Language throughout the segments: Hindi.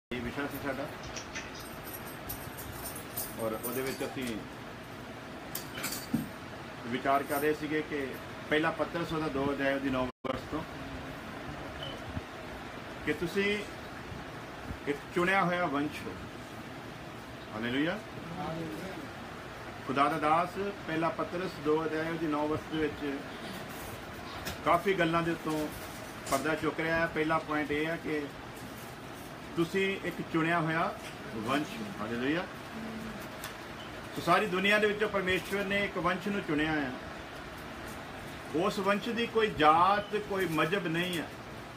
ਇਹ ਵਿਸ਼ਾ ਸੀ ਸਾਡਾ ਔਰ ਉਹਦੇ ਵਿੱਚ ਅਸੀਂ ਵਿਚਾਰ ਕਰ ਰਹੇ ਸੀਗੇ ਕਿ ਪਹਿਲਾ ਪੱਤਰ ਉਹਦਾ 2 ਅਧਿਆਇ ਦੀ 9 ਵਰਸ ਤੋਂ ਕਿ ਤੁਸੀਂ ਇੱਕ ਚੁਣਿਆ ਹੋਇਆ ਵੰਸ਼ ਹੋ। ਹਾਲੇਲੂਇਆ। खुदा दा दास पहला पतरस 2 अध्याय की 9 वर्ष के काफ़ी गल्लां दे उत्तों पर्दा चुक रहा है। पहला पॉइंट यह है कि तुसी एक चुनिया होया वंश। हालेलुया। तो सारी दुनिया दे विचों परमेश्वर ने एक वंश नूं चुनिया है। उस वंश की कोई जात कोई मजहब नहीं है।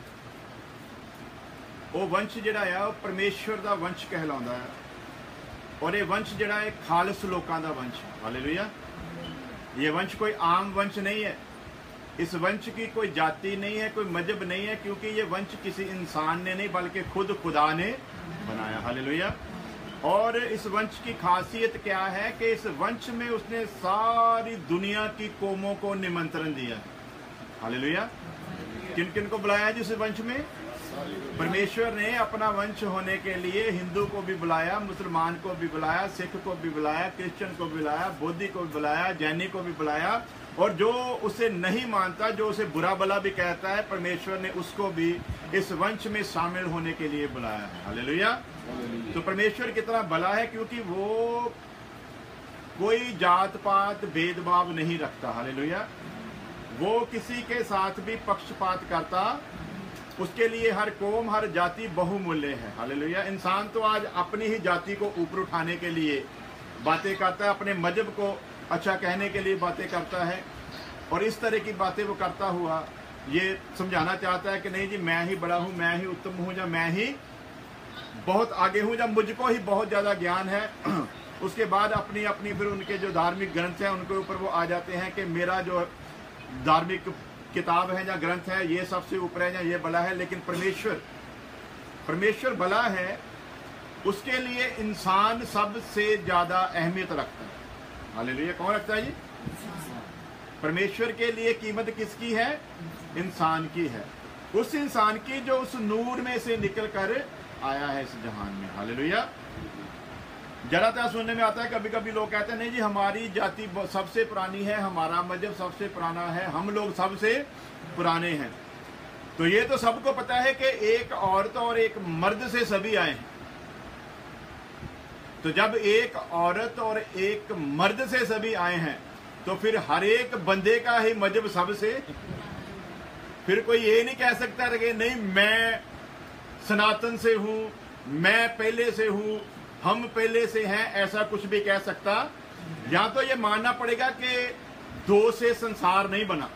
वो वंश जिहड़ा है वो परमेश्वर का वंश कहलाउंदा है और ये वंश जिहड़ा है खालस लोगों का वंश। हालेलुया। ये वंश कोई आम वंश नहीं है। इस वंश की कोई जाति नहीं है, कोई मजहब नहीं है, क्योंकि ये वंश किसी इंसान ने नहीं बल्कि खुद खुदा ने बनाया। हालेलुया। और इस वंश की खासियत क्या है कि इस वंश में उसने सारी दुनिया की कौमों को निमंत्रण दिया। हालेलुया। किन किन को बुलाया जिस वंश में? परमेश्वर ने अपना वंश होने के लिए हिंदू को भी बुलाया, मुसलमान को भी बुलाया, सिख को भी बुलाया, क्रिश्चियन को भी बुलाया, बौद्धी को भी बुलाया, जैनी को भी बुलाया और जो उसे नहीं मानता, जो उसे बुरा भला भी कहता है, परमेश्वर ने उसको भी इस वंश में शामिल होने के लिए बुलाया है। हालेलुया। तो परमेश्वर कितना भला है क्योंकि वो कोई जात पात भेदभाव नहीं रखता। हालेलुया। वो किसी के साथ भी पक्षपात करता। उसके लिए हर कौम हर जाति बहुमूल्य है। हालेलुया। इंसान तो आज अपनी ही जाति को ऊपर उठाने के लिए बातें करता है, अपने मजहब को अच्छा कहने के लिए बातें करता है और इस तरह की बातें वो करता हुआ ये समझाना चाहता है कि नहीं जी मैं ही बड़ा हूँ, मैं ही उत्तम हूँ, या मैं ही बहुत आगे हूँ, या मुझको ही बहुत ज़्यादा ज्ञान है। उसके बाद अपनी अपनी फिर उनके जो धार्मिक ग्रंथ हैं उनके ऊपर वो आ जाते हैं कि मेरा जो धार्मिक किताब है या ग्रंथ है ये सबसे ऊपर है या ये भला है। लेकिन परमेश्वर भला है, उसके लिए इंसान सबसे ज्यादा अहमियत रखता है। हालेलुया। कौन रखता है जी? परमेश्वर के लिए कीमत किसकी है? इंसान की है। उस इंसान की जो उस नूर में से निकल कर आया है इस जहान में। हालेलुया। जरा सुनने में आता है कभी कभी लोग कहते हैं नहीं जी हमारी जाति सबसे पुरानी है, हमारा मजहब सबसे पुराना है, हम लोग सबसे पुराने हैं। तो ये तो सबको पता है कि एक औरत और एक मर्द से सभी आए हैं। तो जब एक औरत और एक मर्द से सभी आए हैं तो फिर हर एक बंदे का ही मजहब सबसे। फिर कोई ये नहीं कह सकता कि नहीं मैं सनातन से हूं, मैं पहले से हूं, हम पहले से हैं, ऐसा कुछ भी कह सकता। या तो ये मानना पड़ेगा कि 2 से संसार नहीं बना।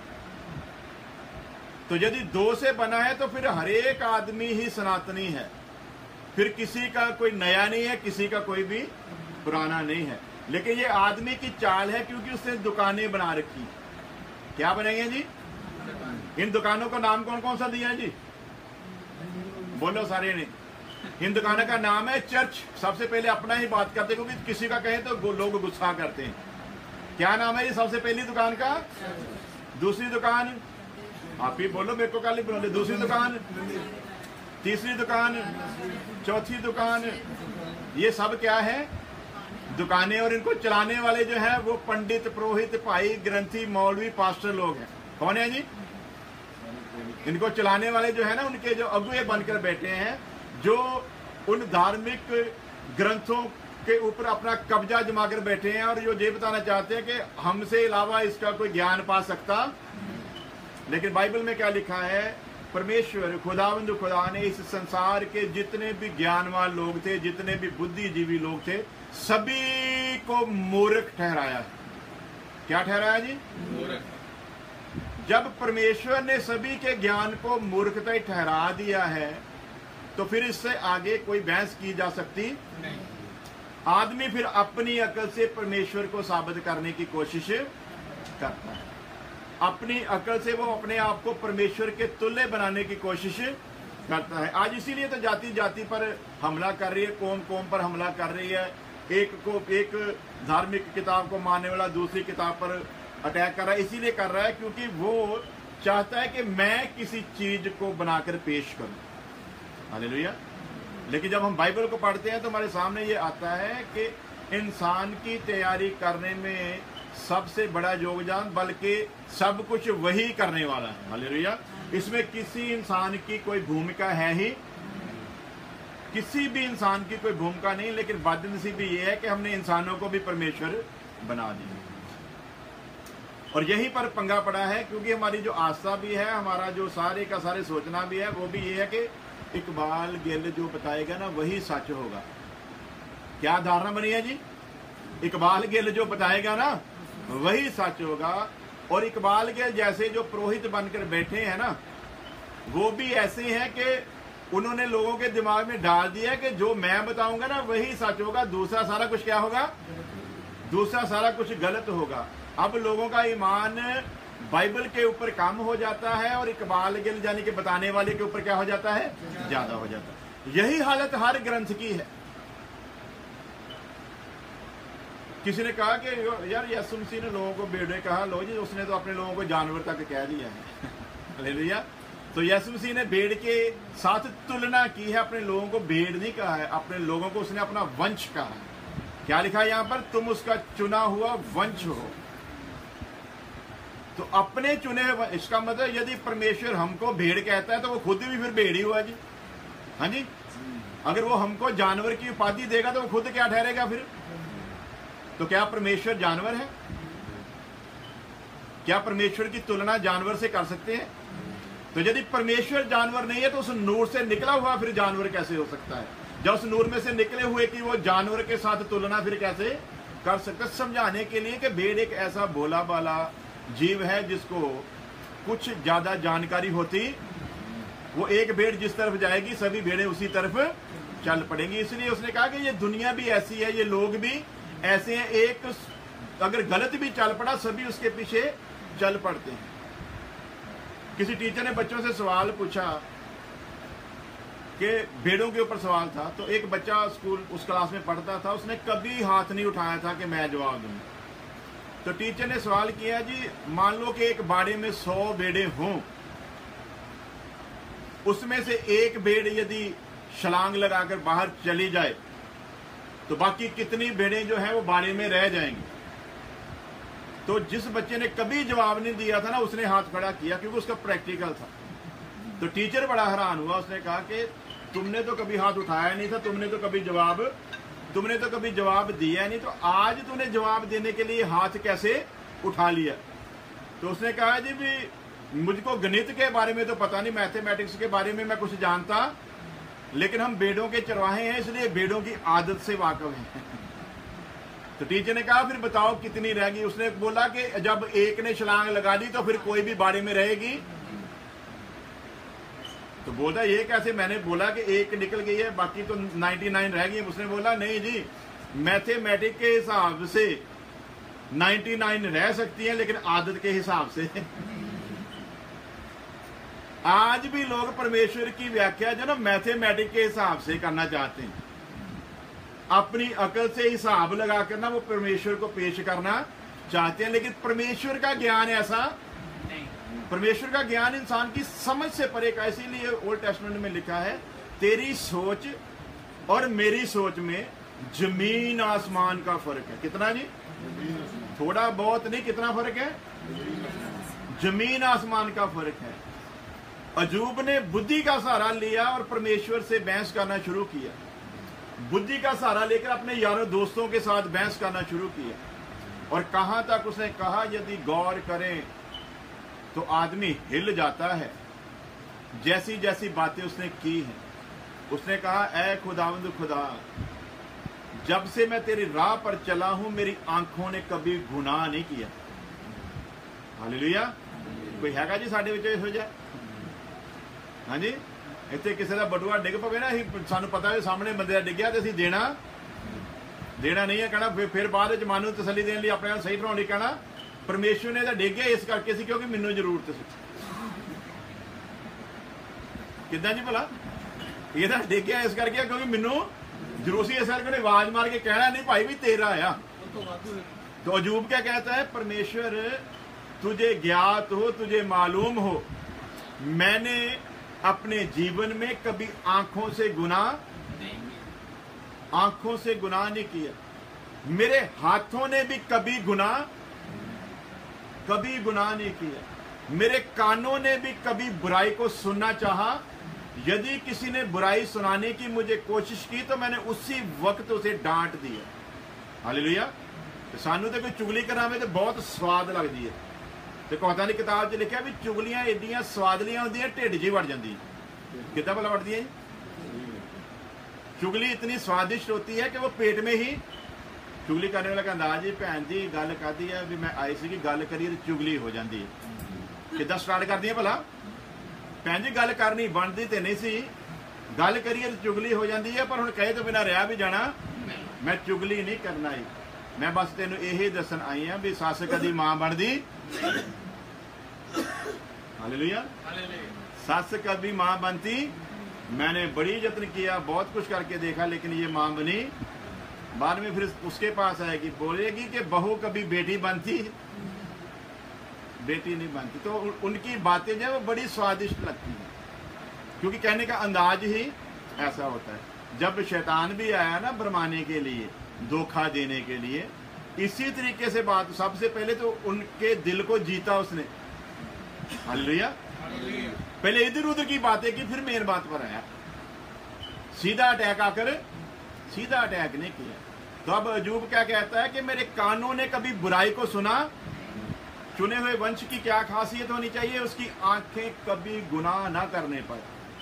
तो यदि 2 से बना है तो फिर हर एक आदमी ही सनातनी है। फिर किसी का कोई नया नहीं है, किसी का कोई भी पुराना नहीं है। लेकिन ये आदमी की चाल है क्योंकि उसने दुकानें बना रखी। क्या बनाई जी? इन दुकानों का नाम कौन कौन सा दिया है जी? बोलो सारे ने। इन दुकानों का नाम है चर्च। सबसे पहले अपना ही बात करते क्योंकि किसी का कहें तो लोग गुस्सा करते हैं। क्या नाम है ये सबसे पहली दुकान का? दूसरी दुकान आप ही बोलो, मेरे को कल ही बोलो। दूसरी दुकान, तीसरी दुकान, चौथी दुकान, ये सब क्या है? दुकानें। और इनको चलाने वाले जो है वो पंडित, पुरोहित, भाई, ग्रंथी, मौलवी, पास्टर लोग हैं। कौन है जी? इनको चलाने वाले जो है ना उनके जो अगुए बनकर बैठे हैं, जो उन धार्मिक ग्रंथों के ऊपर अपना कब्जा जमा कर बैठे हैं और जो ये बताना चाहते हैं कि हमसे अलावा इसका कोई ज्ञान पा सकता। लेकिन बाइबल में क्या लिखा है? परमेश्वर खुदावंद खुदा ने इस संसार के जितने भी ज्ञानवान लोग थे, जितने भी बुद्धिजीवी लोग थे, सभी को मूर्ख ठहराया है। क्या ठहराया जी? मूर्ख। जब परमेश्वर ने सभी के ज्ञान को मूर्खता ही ठहरा दिया है तो फिर इससे आगे कोई बहस की जा सकती नहीं। आदमी फिर अपनी अकल से परमेश्वर को साबित करने की कोशिश करता है। अपनी अकल से वो अपने आप को परमेश्वर के तुल्य बनाने की कोशिश करता है। आज इसीलिए तो जाति जाति पर हमला कर रही है, कौम कौम पर हमला कर रही है। एक धार्मिक किताब को मानने वाला दूसरी किताब पर अटैक कर रहा है। इसीलिए कर रहा है क्योंकि वो चाहता है कि मैं किसी चीज को बनाकर पेश करूं। हालेलुया। लेकिन जब हम बाइबल को पढ़ते हैं तो हमारे सामने ये आता है कि इंसान की तैयारी करने में सबसे बड़ा योगदान, बल्कि सब कुछ वही करने वाला है। हालेलुया। इसमें किसी इंसान की कोई भूमिका है ही, किसी भी इंसान की कोई भूमिका नहीं। लेकिन बदनसीबी ये है कि हमने इंसानों को भी परमेश्वर बना दिया, और यहीं पर पंगा पड़ा है, क्योंकि हमारी जो आस्था भी है, हमारा जो सारे का सारे सोचना भी है, वो भी ये है कि इकबाल गिल जो बताएगा ना वही सच होगा। क्या धारणा बनी है जी? इकबाल गिल जो बताएगा ना वही सच होगा। और इकबाल गिल जैसे जो पुरोहित बनकर बैठे हैं ना, वो भी ऐसे हैं कि उन्होंने लोगों के दिमाग में डाल दिया कि जो मैं बताऊंगा ना वही सच होगा, दूसरा सारा कुछ क्या होगा? दूसरा सारा कुछ गलत होगा। अब लोगों का ईमान बाइबल के ऊपर कम हो जाता है और इकबाल गिल यानी कि बताने वाले के ऊपर क्या हो जाता है? ज्यादा हो जाता है। यही हालत हर ग्रंथ की है। किसी ने कहा कि यार यीशु मसीह ने लोगों को भेड़े कहा, लो जी उसने तो अपने लोगों को जानवर तक कह दिया है। हालेलुया। तो यीशु मसीह ने भेड़ के साथ तुलना की है, अपने लोगों को भेड़ नहीं कहा है, अपने लोगों को उसने अपना वंश कहा है। क्या लिखा है यहां पर? तुम उसका चुना हुआ वंश हो। तो अपने चुने हुए, इसका मतलब यदि परमेश्वर हमको भेड़ कहता है तो वो खुद भी फिर भेड़ ही हुआ जी। हाँ जी। अगर वो हमको जानवर की उपाधि देगा तो वो खुद क्या ठहरेगा फिर? तो क्या परमेश्वर जानवर है? क्या परमेश्वर की तुलना जानवर से कर सकते हैं? तो यदि परमेश्वर जानवर नहीं है तो उस नूर से निकला हुआ फिर जानवर कैसे हो सकता है? जब उस नूर में से निकले हुए कि वो जानवर के साथ तुलना फिर कैसे कर सकते? समझाने के लिए कि भेड़ एक ऐसा भोला भाला जीव है जिसको कुछ ज्यादा जानकारी होती, वो एक भेड़ जिस तरफ जाएगी सभी भेड़ें उसी तरफ चल पड़ेंगी। इसलिए उसने कहा कि ये दुनिया भी ऐसी है, ये लोग भी ऐसे हैं, एक अगर गलत भी चल पड़ा सभी उसके पीछे चल पड़ते हैं। किसी टीचर ने बच्चों से सवाल पूछा कि भेड़ों के ऊपर सवाल था, तो एक बच्चा स्कूल उस क्लास में पढ़ता था, उसने कभी हाथ नहीं उठाया था कि मैं जवाब दूं। तो टीचर ने सवाल किया, जी मान लो कि एक बाड़े में 100 भेड़ें हों, उसमें से एक भेड़ यदि छलांग लगाकर बाहर चली जाए तो बाकी कितनी भेड़ें जो है वो बाड़े में रह जाएंगी? तो जिस बच्चे ने कभी जवाब नहीं दिया था ना, उसने हाथ खड़ा किया क्योंकि उसका प्रैक्टिकल था। तो टीचर बड़ा हैरान हुआ, उसने कहा कि तुमने तो कभी हाथ उठाया नहीं था, तुमने तो कभी जवाब दिया नहीं, तो आज तूने जवाब देने के लिए हाथ कैसे उठा लिया? तो उसने कहा जी भी मुझको गणित के बारे में तो पता नहीं, मैथमेटिक्स के बारे में मैं कुछ जानता, लेकिन हम भेड़ों के चरवाहे हैं इसलिए भेड़ों की आदत से वाकिफ हैं। तो टीचर ने कहा फिर बताओ कितनी रहेगी? उसने बोला कि जब एक ने छलांग लगा दी तो फिर कोई भी बाड़े में रहेगी? तो बोलता ये कैसे? मैंने बोला कि एक निकल गई है बाकी तो 99 रह गई। उसने बोला नहीं जी, मैथमेटिक्स के हिसाब से 99 रह सकती है लेकिन आदत के हिसाब से। आज भी लोग परमेश्वर की व्याख्या जो ना मैथमेटिक्स के हिसाब से करना चाहते हैं, अपनी अकल से हिसाब लगाकर ना वो परमेश्वर को पेश करना चाहते हैं। लेकिन परमेश्वर का ज्ञान ऐसा नहीं, परमेश्वर का ज्ञान इंसान की समझ से परे का। इसीलिए ओल्ड टेस्टमेंट में लिखा है, तेरी सोच और मेरी सोच में जमीन आसमान का फर्क है। कितना जी? थोड़ा बहुत नहीं, कितना फर्क है? जमीन आसमान का फर्क है। अजूब ने बुद्धि का सहारा लिया और परमेश्वर से बहस करना शुरू किया। बुद्धि का सहारा लेकर अपने यारों दोस्तों के साथ बहस करना शुरू किया। और कहां तक उसने कहा, यदि गौर करें तो आदमी हिल जाता है। जैसी जैसी बातें उसने की हैं, उसने कहा, ऐ खुदावंद खुदा, जब से मैं तेरी राह पर चला हूं मेरी आंखों ने कभी गुनाह नहीं किया। हालेलुया। कोई हैगा जी साडे विच इहो जिहा? हाँ जी, इत्थे किसी का बटुआ डिग पवे ना, सानू पता है सामने बंदे डिग्या तो असीं देना नहीं है, कहना फिर बाद विच मन नूं तसल्ली देने लई अपने आप सही ठहराउण लई कहना परमेश्वर ने तां डिग्या इस करके सी क्योंकि मैनूं जरूरत सी। किद्दां जी भला? ये तां डिग्या इस करके क्योंकि मैनूं जरूरत सी, इस करके उहने आवाज मार के कहना नहीं भाई भी तेरा आ। तो अजूब क्या कहता है? परमेश्वर तुझे ज्ञात हो, तुझे मालूम हो, मैंने अपने जीवन में कभी आंखों से गुनाह आंखों से गुनाह नहीं किया, मेरे हाथों ने भी कभी गुनाह नहीं किया, मेरे कानों ने भी कभी बुराई को सुनना चाहा। यदि किसी ने बुराई सुनाने की मुझे कोशिश की तो मैंने उसी वक्त उसे डांट दिया। हालेलुया। तो सानू तो कोई चुगली करावे तो बहुत स्वाद लगती है। तो कहता नहीं किताब च लिखा भी चुगलियां एडियां स्वादलियां होंदियां ढिड जी वड़ जाती। कितना भला वड़दी है? चुगली इतनी स्वादिष्ट होती है कि वो पेट में ही। चुगली करने वाला कहता जी भैन जी गल कहती है भी मैं आई सी कि गल करिए तो चुगली हो जाती है। किदा स्टार्ट कर दिया भला? भैन जी गल करनी बनती तो नहीं सी, गल करिए तो चुगली हो जाती है। पर हुण कहे तो बिना रहा भी जाना, मैं चुगली नहीं करना आई। मैं बस तेन यही दसन आई हाँ भी सस कदी मां बनती। हालेलुया। सस कभी मां बनती। मैंने बड़ी यत्न किया, बहुत कुछ करके देखा, लेकिन ये मां बनी। बाद में फिर उसके पास आएगी, बोलेगी कि बहू कभी बेटी बनती, बेटी नहीं बनती। तो उनकी बातें जो है वो बड़ी स्वादिष्ट लगती हैं, क्योंकि कहने का अंदाज ही ऐसा होता है। जब शैतान भी आया ना भरमाने के लिए, धोखा देने के लिए, इसी तरीके से बात, सबसे पहले तो उनके दिल को जीता उसने। हालेलुया। पहले इधर उधर की बातें की, फिर मेन बात पर आया। सीधा अटैक आकर सीधा अटैक नहीं किया। तो अब अजूब क्या कहता है कि मेरे कानों ने कभी बुराई को सुना। चुने हुए वंश की क्या खासियत होनी चाहिए? उसकी आंखें कभी गुनाह ना करने पर।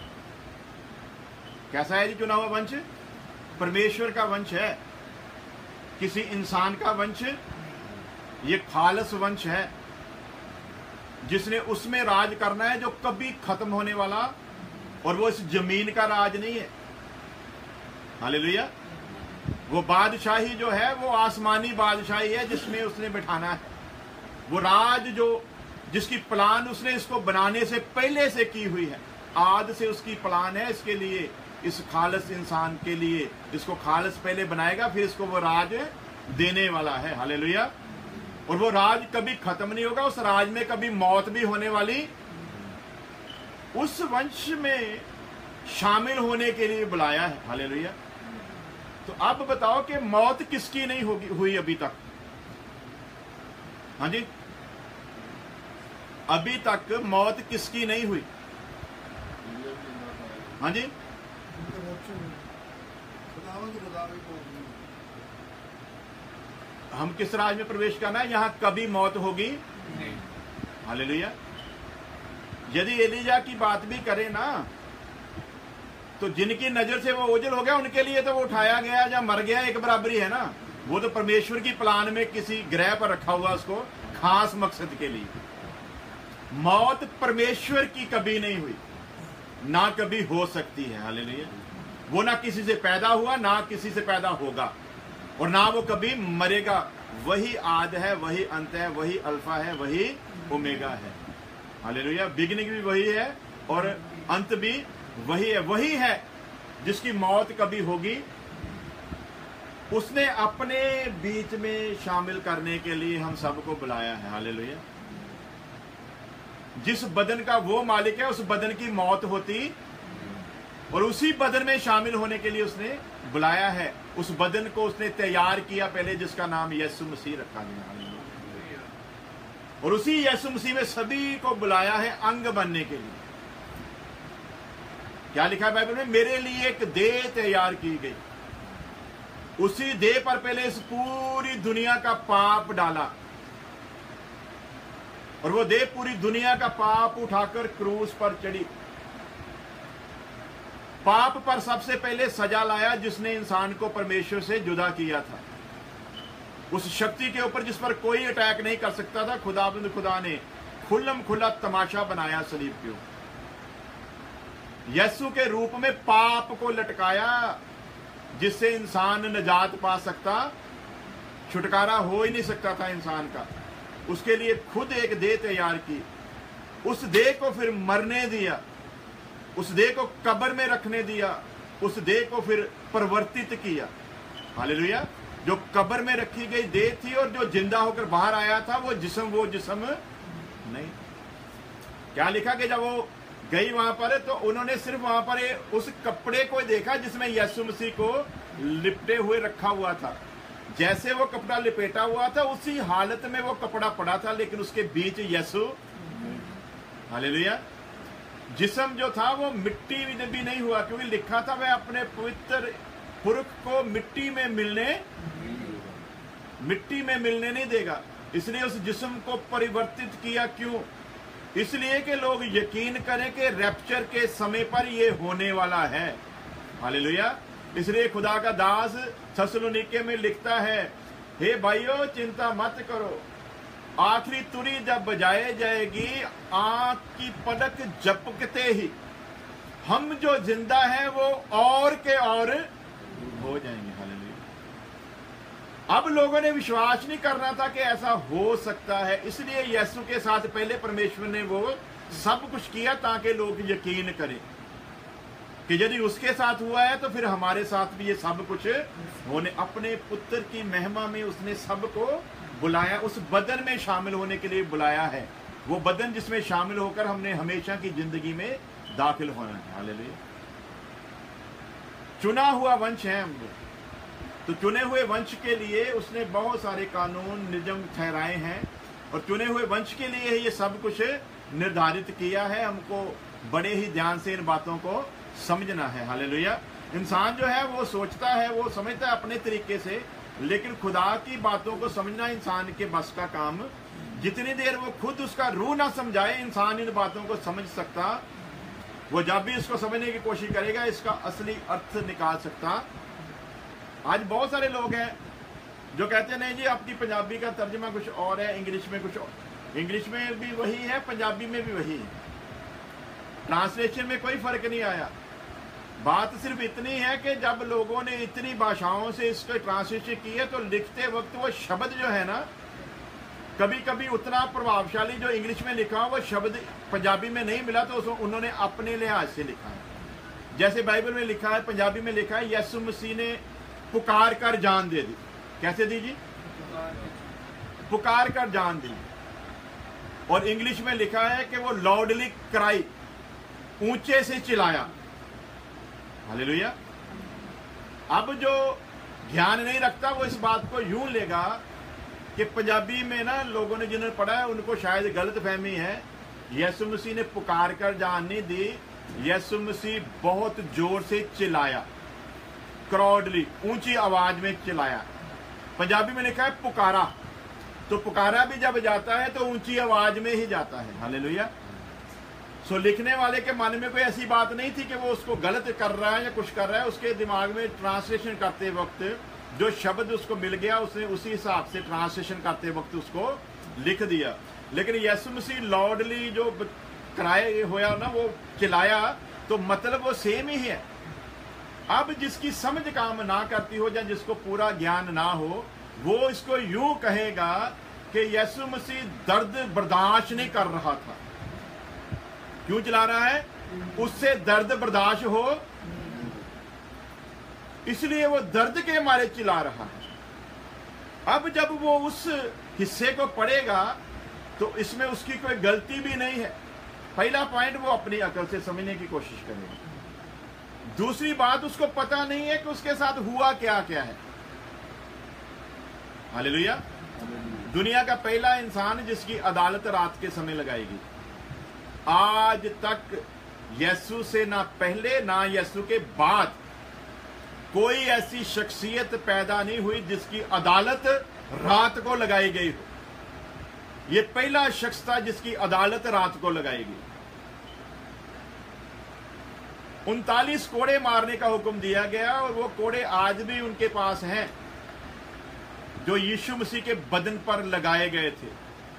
कैसा है जी चुना हुआ वंश? परमेश्वर का वंश है, किसी इंसान का वंश। ये खालस वंश है जिसने उसमें राज करना है जो कभी खत्म होने वाला, और वो इस जमीन का राज नहीं है। हालेलुया। वो बादशाही जो है वो आसमानी बादशाही है जिसमें उसने बिठाना है। वो राज जो जिसकी प्लान उसने इसको बनाने से पहले से की हुई है, आद से उसकी प्लान है इसके लिए, इस खालस इंसान के लिए, जिसको खालस पहले बनाएगा फिर इसको वो राज देने वाला है। हालेलुया। और वो राज कभी खत्म नहीं होगा, उस राज में कभी मौत भी होने वाली। उस वंश में शामिल होने के लिए बुलाया है। हालेलुया। तो अब बताओ कि मौत किसकी नहीं होगी हुई अभी तक? हाँ जी, अभी तक मौत किसकी नहीं हुई? हाँ जी, हम किस राज में प्रवेश करना है? यहां कभी मौत होगी नहीं। हालेलुया। यदि एलिजा की बात भी करें ना, तो जिनकी नजर से वो ओझल हो गया उनके लिए तो वो उठाया गया या मर गया एक बराबरी है ना। वो तो परमेश्वर की प्लान में किसी ग्रह पर रखा हुआ उसको खास मकसद के लिए। मौत परमेश्वर की कभी नहीं हुई, ना कभी हो सकती है। हालेलुया। वो ना किसी से पैदा हुआ, ना किसी से पैदा होगा, और ना वो कभी मरेगा। वही आद है, वही अंत है, वही अल्फा है, वही ओमेगा है। हालेलुया। बिगिनिंग भी वही है और अंत भी वही है। वही है जिसकी मौत कभी होगी, उसने अपने बीच में शामिल करने के लिए हम सबको बुलाया है। हालेलुया। जिस बदन का वो मालिक है, उस बदन की मौत होती, और उसी बदन में शामिल होने के लिए उसने बुलाया है। उस बदन को उसने तैयार किया पहले, जिसका नाम यीशु मसीह रखा गया। और उसी यीशु मसीह में सभी को बुलाया है अंग बनने के लिए। क्या लिखा है बाइबल में? मेरे लिए एक देह तैयार की गई। उसी देह पर पहले इस पूरी दुनिया का पाप डाला, और वो देह पूरी दुनिया का पाप उठाकर क्रूस पर चढ़ी। पाप पर सबसे पहले सजा लाया जिसने इंसान को परमेश्वर से जुदा किया था। उस शक्ति के ऊपर जिस पर कोई अटैक नहीं कर सकता था, खुदा ने खुल्लम खुला तमाशा बनाया सलीब के ऊपर। यीशु के रूप में पाप को लटकाया, जिससे इंसान निजात पा सकता, छुटकारा हो ही नहीं सकता था इंसान का। उसके लिए खुद एक देह तैयार की, उस देह को फिर मरने दिया, उस देह को कब्र में रखने दिया, उस देह को फिर परिवर्तित किया। हालेलुया। जो कब्र में रखी गई देह थी और जो जिंदा होकर बाहर आया था वो जिस्म नहीं। क्या लिखा कि जब वो गई वहां पर, तो उन्होंने सिर्फ वहां पर उस कपड़े को देखा जिसमें यीशु मसीह को लिपटे हुए रखा हुआ था। जैसे वो कपड़ा लिपेटा हुआ था उसी हालत में वो कपड़ा पड़ा था, लेकिन उसके बीच यीशु। हालेलुया। जिस्म जो था वो मिट्टी भी नहीं हुआ, क्योंकि लिखा था वह अपने पवित्र पुरख को मिट्टी में मिलने नहीं देगा। इसलिए उस जिस्म को परिवर्तित किया। क्यों? इसलिए कि लोग यकीन करें कि रैप्चर के समय पर यह होने वाला है। हालेलुया। इसलिए खुदा का दास थस्सलुनीके में लिखता है, हे भाइयों चिंता मत करो, आखिरी तुरी जब बजाई जाएगी, आंख की पलक झपकते ही हम जो जिंदा हैं वो और के और हो जाएंगे। हालेलुया। अब लोगों ने विश्वास नहीं करना था कि ऐसा हो सकता है, इसलिए यीशु के साथ पहले परमेश्वर ने वो सब कुछ किया ताकि लोग यकीन करें कि यदि उसके साथ हुआ है तो फिर हमारे साथ भी ये सब कुछ होने। अपने पुत्र की महिमा में उसने सबको बुलाया, उस बदन में शामिल होने के लिए बुलाया है। वो बदन जिसमें शामिल होकर हमने हमेशा की जिंदगी में दाखिल होना है। हालेलुया। चुना हुआ वंश है हम लोग, तो चुने हुए वंश के लिए उसने बहुत सारे कानून नियम ठहराए हैं, और चुने हुए वंश के लिए ये सब कुछ निर्धारित किया है। हमको बड़े ही ध्यान से इन बातों को समझना है। हालेलुया। इंसान जो है वो सोचता है, वो समझता है अपने तरीके से, लेकिन खुदा की बातों को समझना इंसान के बस का काम। जितनी देर वो खुद उसका रूह ना समझाए, इंसान इन बातों को समझ सकता। वो जब भी इसको समझने की कोशिश करेगा, इसका असली अर्थ निकाल सकता। आज बहुत सारे लोग हैं जो कहते हैं नहीं जी आपकी पंजाबी का तर्जमा कुछ और है, इंग्लिश में कुछ और। इंग्लिश में भी वही है, पंजाबी में भी वही है, ट्रांसलेशन में कोई फर्क नहीं आया। बात सिर्फ इतनी है कि जब लोगों ने इतनी भाषाओं से इसको ट्रांसलेशन की है, तो लिखते वक्त वो शब्द जो है ना, कभी कभी उतना प्रभावशाली जो इंग्लिश में लिखा वो शब्द पंजाबी में नहीं मिला, तो उन्होंने अपने लिहाज से लिखा है। जैसे बाइबल में लिखा है, पंजाबी में लिखा है, यीशु मसीह ने पुकार कर जान दे दी। कैसे दी जी? पुकार कर जान दी। और इंग्लिश में लिखा है कि वो लाउडली क्राई, ऊंचे से चिल्लाया। हालेलुया। अब जो ध्यान नहीं रखता वो इस बात को यूं लेगा कि पंजाबी में ना लोगों ने जिन्होंने पढ़ा है उनको शायद गलत फहमी है। यीशु मसीह ने पुकार कर जान नहीं दी, यीशु मसीह बहुत जोर से चिल्लाया, क्राउडली, ऊंची आवाज में चिल्लाया। पंजाबी में लिखा है पुकारा, तो पुकारा भी जब जाता है तो ऊंची आवाज में ही जाता है। हालेलुया। सो लिखने वाले के मन में कोई ऐसी बात नहीं थी कि वो उसको गलत कर रहा है या कुछ कर रहा है। उसके दिमाग में ट्रांसलेशन करते वक्त जो शब्द उसको मिल गया, उसने उसी हिसाब से ट्रांसलेशन करते वक्त उसको लिख दिया। लेकिन यीशु मसीह लाउडली जो कराए होया ना, वो चिल्लाया, तो मतलब वो सेम ही है। अब जिसकी समझ काम ना करती हो या जिसको पूरा ज्ञान ना हो, वो इसको यूं कहेगा कि यीशु मसीह दर्द बर्दाश्त नहीं कर रहा था। क्यों चिल्ला रहा है? उससे दर्द बर्दाश्त हो, इसलिए वो दर्द के मारे चिल्ला रहा है। अब जब वो उस हिस्से को पढ़ेगा तो इसमें उसकी कोई गलती भी नहीं है। पहला पॉइंट, वो अपनी अकल से समझने की कोशिश करेगा। दूसरी बात, उसको पता नहीं है कि उसके साथ हुआ क्या क्या है। हालेलुया। दुनिया का पहला इंसान जिसकी अदालत रात के समय लगाएगी। आज तक यीशु से ना पहले ना यीशु के बाद कोई ऐसी शख्सियत पैदा नहीं हुई जिसकी अदालत रात को लगाई गई हो। यह पहला शख्स था जिसकी अदालत रात को लगाएगी। 39 कोड़े मारने का हुक्म दिया गया, और वो कोड़े आज भी उनके पास हैं जो यीशु मसीह के बदन पर लगाए गए थे।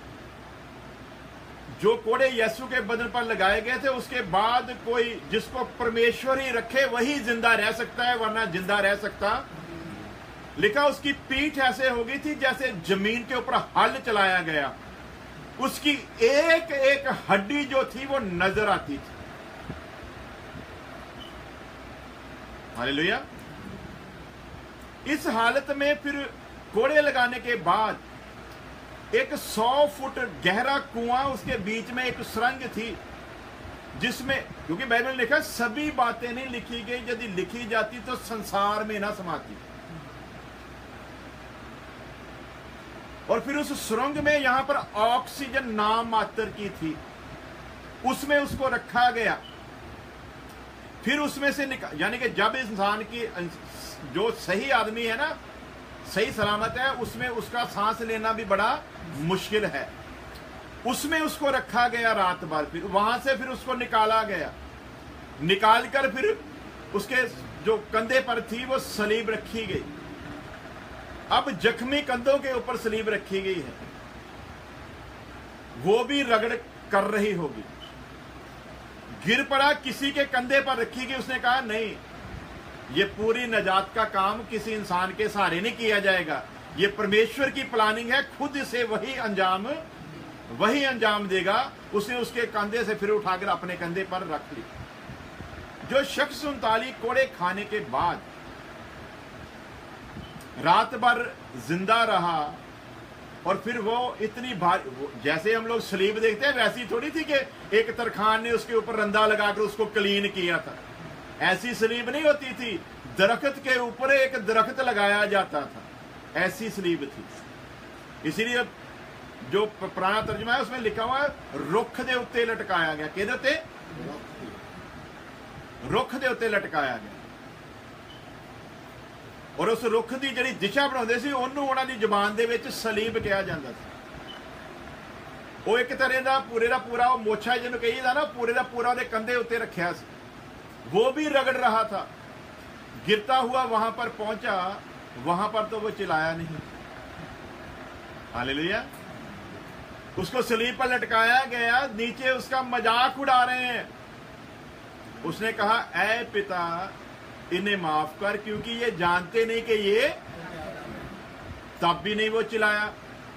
जो कोड़े यीशु के बदन पर लगाए गए थे, उसके बाद कोई जिसको परमेश्वर ही रखे वही जिंदा रह सकता है, वरना जिंदा रह सकता। लिखा उसकी पीठ ऐसे हो गई थी जैसे जमीन के ऊपर हल चलाया गया। उसकी एक एक हड्डी जो थी वो नजर आती थी। हालेलुया। इस हालत में फिर कोड़े लगाने के बाद एक 100 फुट गहरा कुआं, उसके बीच में एक सुरंग थी। जिसमें, क्योंकि बाइबल में लिखा सभी बातें नहीं लिखी गई, यदि लिखी जाती तो संसार में ना समाती। और फिर उस सुरंग में यहां पर ऑक्सीजन नाम मात्र की थी, उसमें उसको रखा गया। फिर उसमें से यानी कि जब इंसान की जो सही आदमी है ना, सही सलामत है, उसमें उसका सांस लेना भी बड़ा मुश्किल है, उसमें उसको रखा गया रात भर। फिर वहां से फिर उसको निकाला गया, निकाल कर फिर उसके जो कंधे पर थी वो सलीब रखी गई। अब जख्मी कंधों के ऊपर सलीब रखी गई है, वो भी रगड़ कर रही होगी। गिर पड़ा, किसी के कंधे पर रखी गई, उसने कहा नहीं, ये पूरी नजात का काम किसी इंसान के सहारे नहीं किया जाएगा, ये परमेश्वर की प्लानिंग है, खुद से वही अंजाम देगा। उसने उसके कंधे से फिर उठाकर अपने कंधे पर रख ली। जो शख्स 39 कोड़े खाने के बाद रात भर जिंदा रहा, और फिर वो इतनी भारी, जैसे हम लोग सलीब देखते हैं वैसी थोड़ी थी कि एक तरखान ने उसके ऊपर रंदा लगाकर उसको क्लीन किया था, ऐसी सलीब नहीं होती थी। दरख्त के ऊपर एक दरख्त लगाया जाता था, ऐसी सलीब थी। इसीलिए जो पुराना तर्जुमा है उसमें लिखा हुआ है रुख दे उत्ते लटकाया गया। किहदे उत्ते? रुख दे उत्ते लटकाया गया। और उस रुख की जिहड़ी दिशा बनाउंदे सी उहनूं उहनां दी जुबान दे विच सलीब कहा जांदा सी। वो एक तरह का पूरे का पूरा वो मोछा जिन्होंने कही ना, पूरे का पूरा उहदे कंधे उत्ते रखिया सी, वो भी रगड़ रहा था। गिरता हुआ वहां पर पहुंचा, वहां पर तो वो चिल्लाया नहीं। हालेलुया। उसको सलीब पर लटकाया गया, नीचे उसका मजाक उड़ा रहे हैं। उसने कहा ऐ पिता इन्हें माफ कर, क्योंकि ये जानते नहीं कि ये, तब भी नहीं वो चिल्लाया।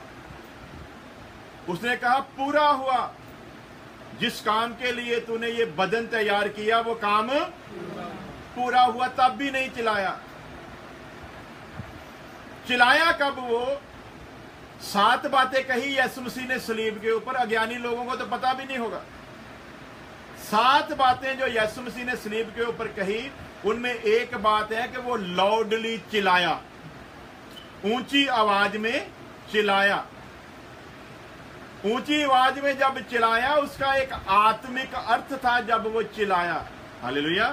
उसने कहा पूरा हुआ, जिस काम के लिए तूने ये बदन तैयार किया वो काम पूरा हुआ, तब भी नहीं चिल्लाया। चिल्लाया कब? वो 7 बातें कही यीशु मसीह ने सलीब के ऊपर, अज्ञानी लोगों को तो पता भी नहीं होगा। 7 बातें जो यीशु मसीह ने सलीब के ऊपर कही, उनमें एक बात है कि वो लाउडली चिल्लाया, ऊंची आवाज में चिल्लाया। ऊंची आवाज में जब चिल्लाया, उसका एक आत्मिक अर्थ था जब वो चिल्लाया। हालेलुया।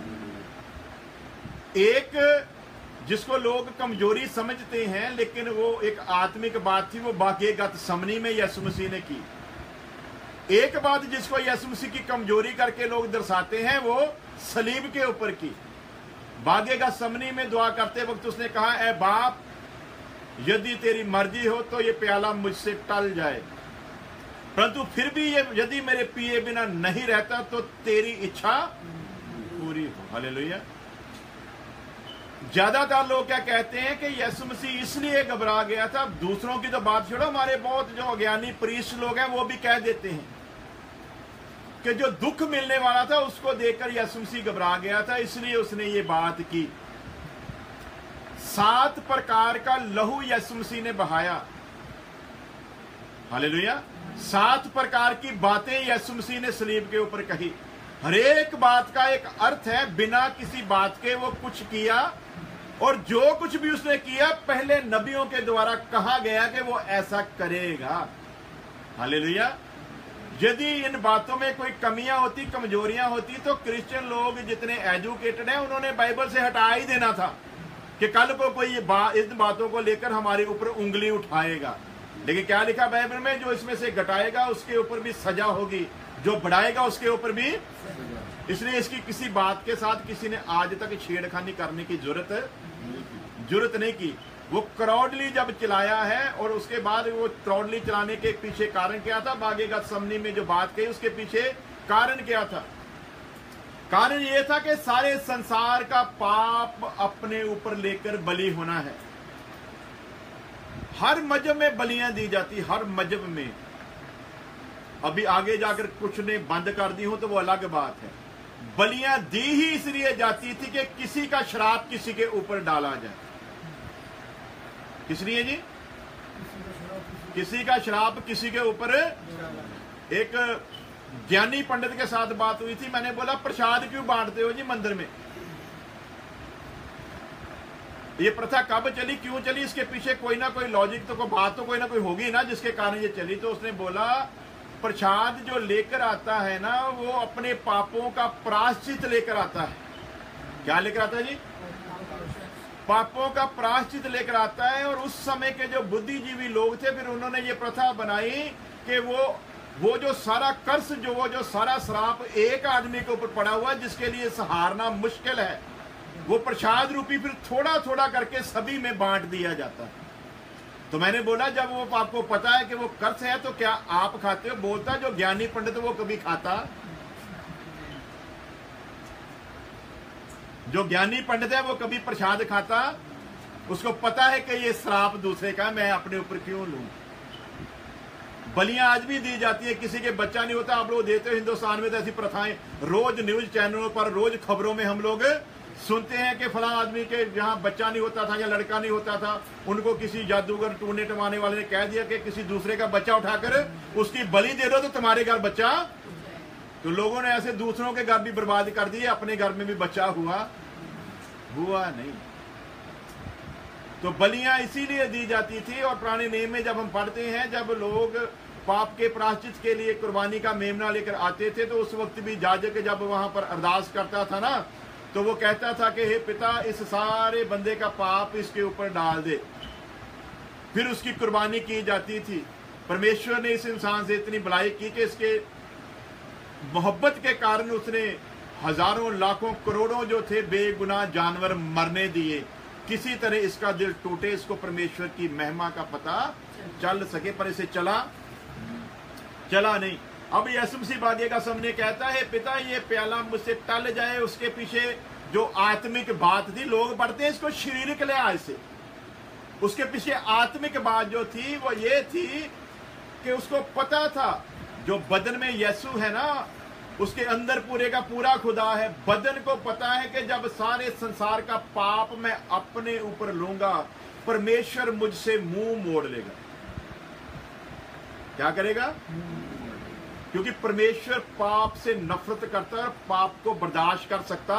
एक जिसको लोग कमजोरी समझते हैं, लेकिन वो एक आत्मिक बात थी, वो बाकी गतसमनी में यीशु मसीह ने की। एक बात जिसको यीशु मसीह की कमजोरी करके लोग दर्शाते हैं, वो सलीब के ऊपर की। बागे गतसमनी में दुआ करते वक्त उसने कहा ऐ बाप, यदि तेरी मर्जी हो तो ये प्याला मुझसे टल जाए, परंतु फिर भी ये यदि मेरे पिए बिना नहीं रहता तो तेरी इच्छा पूरी हो। हालेलुया। ज्यादातर लोग क्या कहते हैं कि यीशु मसीह इसलिए घबरा गया था। दूसरों की तो बात छोड़ो, हमारे बहुत जो अज्ञानी प्रीस्ट लोग हैं वो भी कह देते हैं कि जो दुख मिलने वाला था उसको देखकर यीशु मसीह घबरा गया था, इसलिए उसने ये बात की। 7 प्रकार का लहू यीशु मसीह ने बहाया। हालेलुया। 7 प्रकार की बातें यीशु मसीह ने सलीब के ऊपर कही। हर एक बात का एक अर्थ है, बिना किसी बात के वो कुछ किया, और जो कुछ भी उसने किया पहले नबियों के द्वारा कहा गया कि वो ऐसा करेगा। हालेलुया। यदि इन बातों में कोई कमियां होती, कमजोरियां होती, तो क्रिश्चियन लोग जितने एजुकेटेड हैं उन्होंने बाइबल से हटा ही देना था कि कल को कोई इन बातों को लेकर हमारे ऊपर उंगली उठाएगा। लेकिन क्या लिखा बाइबल में? जो इसमें से घटाएगा उसके ऊपर भी सजा होगी, जो बढ़ाएगा उसके ऊपर भी। इसलिए इसकी किसी बात के साथ किसी ने आज तक छेड़खानी करने की जरूरत नहीं की। वो क्राउडली जब चलाया है, और उसके बाद वो क्राउडली चलाने के पीछे कारण क्या था? बागे गतसमनी में जो बात कही उसके पीछे कारण क्या था? कारण ये था कि सारे संसार का पाप अपने ऊपर लेकर बलि होना है। हर मजहब में बलियां दी जाती, हर मजहब में। अभी आगे जाकर कुछ ने बंद कर दी हो तो वो अलग बात है। बलियां दी ही इसलिए जाती थी कि किसी का श्राप किसी के ऊपर डाला जाए। किस लिए जी? किसी का श्राप किसी के ऊपर। एक ज्ञानी पंडित के साथ बात हुई थी, मैंने बोला प्रसाद क्यों बांटते हो जी मंदिर में? ये प्रथा कब चली, क्यों चली, इसके पीछे कोई ना कोई लॉजिक तो, कोई बात तो कोई ना कोई होगी ना जिसके कारण ये चली। तो उसने बोला प्रसाद जो लेकर आता है ना, वो अपने पापों का प्रायश्चित लेकर आता है। क्या लेकर आता है जी? पापों का प्रायश्चित लेकर आता है। और उस समय के जो बुद्धिजीवी लोग थे, फिर उन्होंने ये प्रथा बनाई कि वो जो सारा कर्ज, वो जो सारा श्राप एक आदमी के ऊपर पड़ा हुआ जिसके लिए सहारना मुश्किल है, वो प्रसाद रूपी फिर थोड़ा थोड़ा करके सभी में बांट दिया जाता है। तो मैंने बोला जब वो आपको पता है कि वो कर्ज है तो क्या आप खाते हो? बोलता जो ज्ञानी पंडित वो कभी खाता, जो ज्ञानी पंडित है वो कभी प्रसाद खाता? उसको पता है कि ये श्राप दूसरे का, मैं अपने ऊपर क्यों लूं? बलियां आज भी दी जाती है, किसी के बच्चा नहीं होता आप लोग देते हो। हिंदुस्तान में तो ऐसी प्रथाएं रोज न्यूज चैनलों पर, रोज खबरों में हम लोग सुनते हैं कि फला आदमी के जहां बच्चा नहीं होता था या लड़का नहीं होता था, उनको किसी जादूगर टूने टमाने वाले ने कह दिया कि किसी दूसरे का बच्चा उठाकर उसकी बलि दे दो तो तुम्हारे घर बच्चा। तो लोगों ने ऐसे दूसरों के घर भी बर्बाद कर दिए, अपने घर में भी बच्चा हुआ नहीं। तो बलियां इसीलिए दी जाती थी। और पुराने नियम में जब हम पढ़ते हैं, जब लोग पाप के प्रायश्चित के लिए कुर्बानी का मेमना लेकर आते थे, तो उस वक्त भी याजक जब वहां पर अरदास करता था ना, तो वो कहता था कि हे पिता, इस सारे बंदे का पाप इसके ऊपर डाल दे। फिर उसकी कुर्बानी की जाती थी। परमेश्वर ने इस इंसान से इतनी भलाई की कि इसके मोहब्बत के कारण उसने हजारों लाखों करोड़ों जो थे बेगुनाह जानवर मरने दिए, किसी तरह इसका दिल टूटे, इसको परमेश्वर की महिमा का पता चल सके, पर इसे चला नहीं। अब यीशु मसीह बागे का सामने कहता है पिता ये प्याला मुझसे टल जाए। उसके पीछे जो आत्मिक बात थी, लोग पढ़ते हैं इसको शारीरिक लिहाज से, उसके पीछे आत्मिक बात जो थी वो ये थी कि उसको पता था जो बदन में यीशु है ना, उसके अंदर पूरे का पूरा खुदा है। बदन को पता है कि जब सारे संसार का पाप मैं अपने ऊपर लूंगा, परमेश्वर मुझसे मुंह मोड़ लेगा। क्या करेगा? क्योंकि परमेश्वर पाप से नफरत करता है, पाप को बर्दाश्त कर सकता।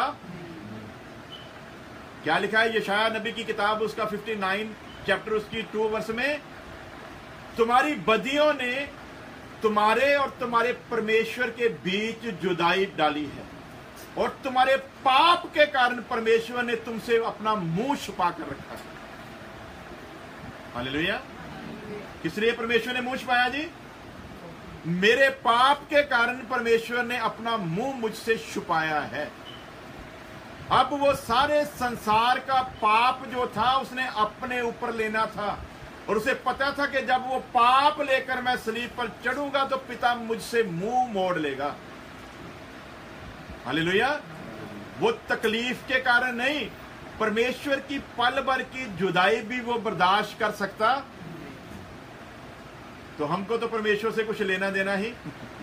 क्या लिखा है यशाया नबी की किताब, उसका 59 चैप्टर, उसकी 2 वर्ष में, तुम्हारी बदियों ने तुम्हारे और तुम्हारे परमेश्वर के बीच जुदाई डाली है, और तुम्हारे पाप के कारण परमेश्वर ने तुमसे अपना मुंह छुपा कर रखा है। हालेलुया। किस लिए परमेश्वर ने मुंह छुपाया जी? मेरे पाप के कारण परमेश्वर ने अपना मुंह मुझसे छुपाया है। अब वो सारे संसार का पाप जो था उसने अपने ऊपर लेना था, और उसे पता था कि जब वो पाप लेकर मैं सलीब पर चढ़ूंगा तो पिता मुझसे मुंह मोड़ लेगा। हालेलुया। वो तकलीफ के कारण नहीं, परमेश्वर की पल भर की जुदाई भी वो बर्दाश्त कर सकता। तो हमको तो परमेश्वर से कुछ लेना देना ही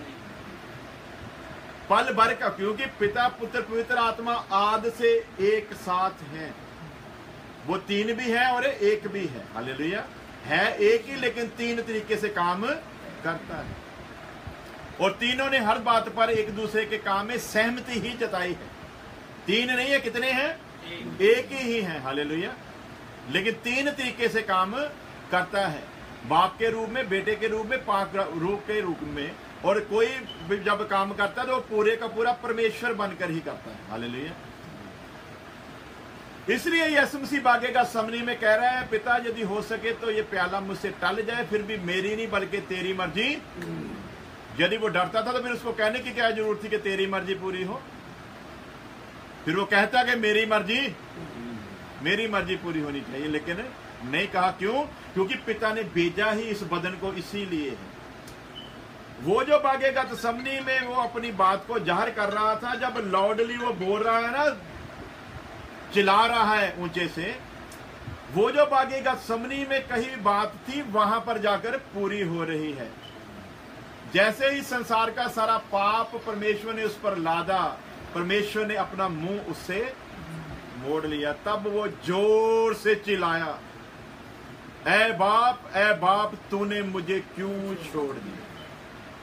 पल भर का, क्योंकि पिता पुत्र पवित्र आत्मा आद से एक साथ हैं। वो तीन भी है और एक भी है। हालेलुया। है एक ही लेकिन तीन तरीके से काम करता है, और तीनों ने हर बात पर एक दूसरे के काम में सहमति ही जताई है। तीन नहीं है, कितने हैं? एक ही है। हालेलुया। लेकिन तीन तरीके से काम करता है, बाप के रूप में, बेटे के रूप में, पाक रूप के रूप में। और कोई जब काम करता है तो पूरे का पूरा परमेश्वर बनकर ही करता है। हालेलुया। इसलिए यीशु मसीह बागे का समनी में कह रहा है पिता यदि हो सके तो ये प्याला मुझसे टल जाए, फिर भी मेरी नहीं बल्कि तेरी मर्जी। यदि वो डरता था तो फिर उसको कहने की क्या जरूरत थी कि तेरी मर्जी पूरी हो? फिर वो कहता कि मेरी मर्जी पूरी होनी चाहिए, लेकिन नहीं कहा। क्यों? क्योंकि पिता ने भेजा ही इस बदन को इसीलिए है। वो जो बागे का समनी में वो अपनी बात को जाहिर कर रहा था, जब लाउडली वो बोल रहा है ना, चिल्ला रहा है ऊंचे से, वो जो बागे का समनी में कही बात थी वहां पर जाकर पूरी हो रही है। जैसे ही संसार का सारा पाप परमेश्वर ने उस पर लादा, परमेश्वर ने अपना मुंह उससे मोड़ लिया। तब वो जोर से चिल्लाया, ए बाप तूने मुझे क्यों छोड़ दिया?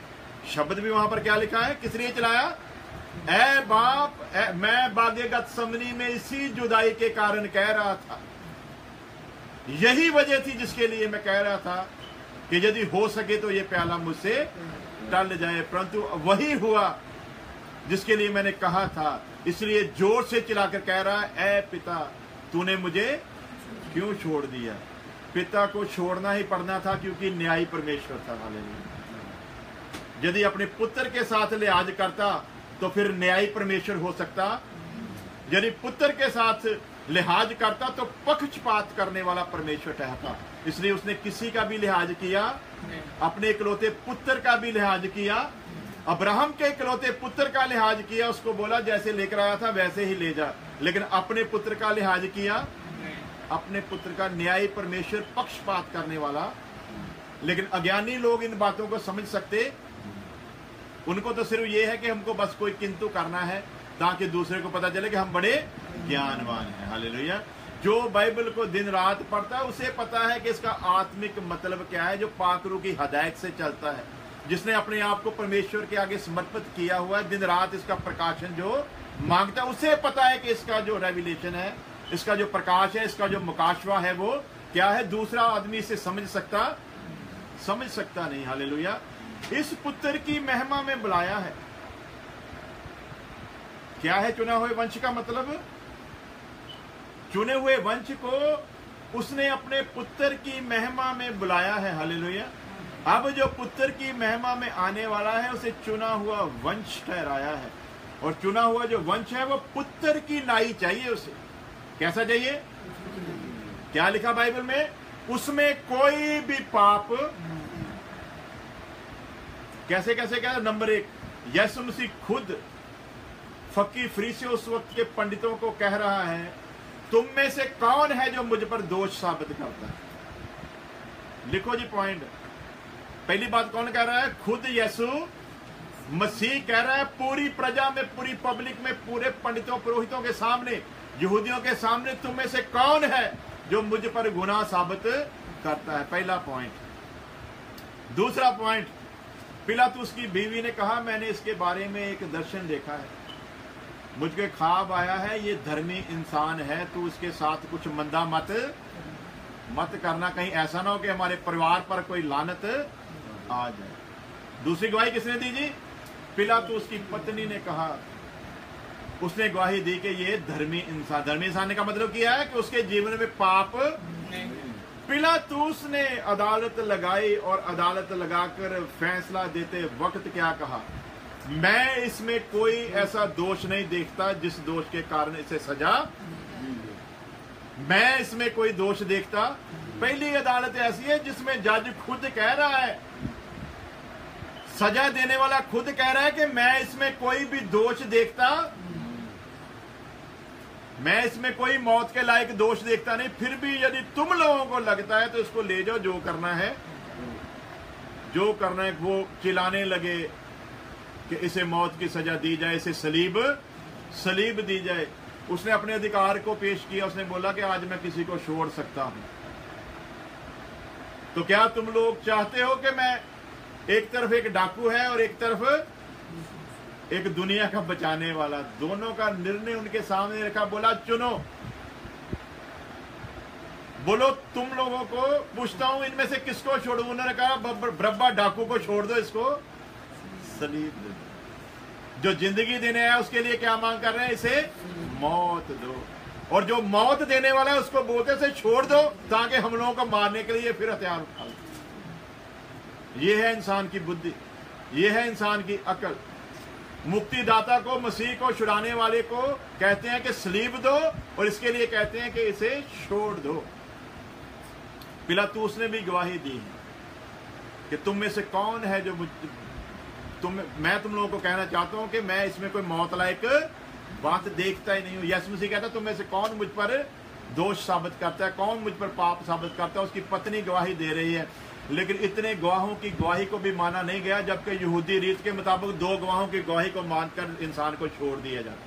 शब्द भी वहां पर क्या लिखा है, किस लिए चलाया, ए बाप मैं बागे गतसमनी में इसी जुदाई के कारण कह रहा था, यही वजह थी जिसके लिए मैं कह रहा था कि यदि हो सके तो ये प्याला मुझसे टल जाए, परंतु वही हुआ जिसके लिए मैंने कहा था, इसलिए जोर से चिल्लाकर कह रहा है, ए पिता तूने मुझे क्यों छोड़ दिया। पिता को छोड़ना ही पड़ना था क्योंकि न्यायी परमेश्वर था। हालेलुया। यदि अपने पुत्र के साथ लिहाज करता तो फिर न्यायी परमेश्वर हो सकता, यदि पुत्र के साथ लिहाज करता तो पक्षपात करने वाला परमेश्वर ठहरता। इसलिए उसने किसी का भी लिहाज किया, अपने इकलौते पुत्र का भी लिहाज किया, अब्राहम के इकलौते पुत्र का लिहाज किया, उसको बोला जैसे लेकर आया था वैसे ही ले जा, लेकिन अपने पुत्र का लिहाज किया, अपने पुत्र का। न्यायी परमेश्वर पक्षपात करने वाला। लेकिन अज्ञानी लोग इन बातों को समझ सकते, उनको तो सिर्फ ये है कि हमको बस कोई किंतु करना है ताकि दूसरे को पता चले कि हम बड़े ज्ञानवान हैं। हालेलुया। जो बाइबल को दिन रात पढ़ता है उसे पता है कि इसका आत्मिक मतलब क्या है, जो पाकरू की हदायत से चलता है, जिसने अपने आप को परमेश्वर के आगे समर्पित किया हुआ है, दिन रात इसका प्रकाशन जो मांगता है, उसे पता है कि इसका जो रेवलेशन है, इसका जो प्रकाश है, इसका जो मुकाशवा है वो क्या है। दूसरा आदमी इसे समझ सकता नहीं। हालेलुया। इस पुत्र की महिमा में बुलाया है। क्या है चुना हुए वंश का मतलब? चुने हुए वंश को उसने अपने पुत्र की महिमा में बुलाया है। हालेलुया। अब जो पुत्र की महिमा में आने वाला है उसे चुना हुआ वंश ठहराया है, और चुना हुआ जो वंश है वो पुत्र की नाई चाहिए। उसे कैसा चाहिए? क्या लिखा बाइबल में? उसमें कोई भी पाप, कैसे कैसे क्या? नंबर 1, यीशु मसीह खुद फकी फरीसी उस वक्त के पंडितों को कह रहा है, तुम में से कौन है जो मुझ पर दोष साबित करता है? लिखो जी पॉइंट। पहली बात कौन कह रहा है? खुद यीशु मसीह कह रहा है, पूरी प्रजा में, पूरी पब्लिक में, पूरे पंडितों पुरोहितों के सामने, यहूदियों के सामने, तुम में से कौन है जो मुझ पर गुनाह साबित करता है? पहला पॉइंट। दूसरा पॉइंट, पिलातुस की बीवी ने कहा, मैंने इसके बारे में एक दर्शन देखा है, मुझको ख्वाब आया है, ये धर्मी इंसान है, तो उसके साथ कुछ मंदा मत करना, कहीं ऐसा ना हो कि हमारे परिवार पर कोई लानत आ जाए। दूसरी गवाही किसने दी जी? पिलातुस की पत्नी ने कहा, उसने गवाही दी कि ये धर्मी इंसान का मतलब किया है कि उसके जीवन में पाप नहीं। पिलातुस ने अदालत लगाई, और अदालत लगाकर फैसला देते वक्त क्या कहा? मैं इसमें कोई ऐसा दोष नहीं देखता जिस दोष के कारण इसे सजा, मैं इसमें कोई दोष देखता। पहली अदालत ऐसी है जिसमें जज खुद कह रहा है, सजा देने वाला खुद कह रहा है कि मैं इसमें कोई भी दोष देखता, मैं इसमें कोई मौत के लायक दोष देखता नहीं, फिर भी यदि तुम लोगों को लगता है तो इसको ले जाओ, जो करना है वो चिल्लाने लगे कि इसे मौत की सजा दी जाए, इसे सलीब दी जाए। उसने अपने अधिकार को पेश किया, उसने बोला कि आज मैं किसी को छोड़ सकता हूं। तो क्या तुम लोग चाहते हो कि मैं, एक तरफ एक डाकू है और एक तरफ एक दुनिया का बचाने वाला, दोनों का निर्णय उनके सामने रखा, बोला चुनो, बोलो तुम लोगों को पूछता हूं इनमें से किसको छोड़ू? उन्होंने कहा बरब्बा डाकू को छोड़ दो, इसको सलीब दे दो। जो जिंदगी देने आया उसके लिए क्या मांग कर रहे हैं? इसे मौत दो। और जो मौत देने वाला है उसको बोलते से छोड़ दो ताकि हम लोगों को मारने के लिए फिर हथियार उठा लो। ये है इंसान की बुद्धि, ये है इंसान की अकल। मुक्तिदाता को, मसीह को, छुड़ाने वाले को कहते हैं कि सलीब दो, और इसके लिए कहते हैं कि इसे छोड़ दो। पिलातुस ने भी गवाही दी है कि तुम में से कौन है जो मैं तुम लोगों को कहना चाहता हूं कि मैं इसमें कोई मौत लायक बात देखता ही नहीं हूं। यीशु मसीह कहता है, तुम में से कौन मुझ पर दोष साबित करता है, कौन मुझ पर पाप साबित करता है? उसकी पत्नी गवाही दे रही है, लेकिन इतने गवाहों की गवाही को भी माना नहीं गया, जबकि यहूदी रीत के मुताबिक 2 गवाहों की गवाही को मानकर इंसान को छोड़ दिया जाता।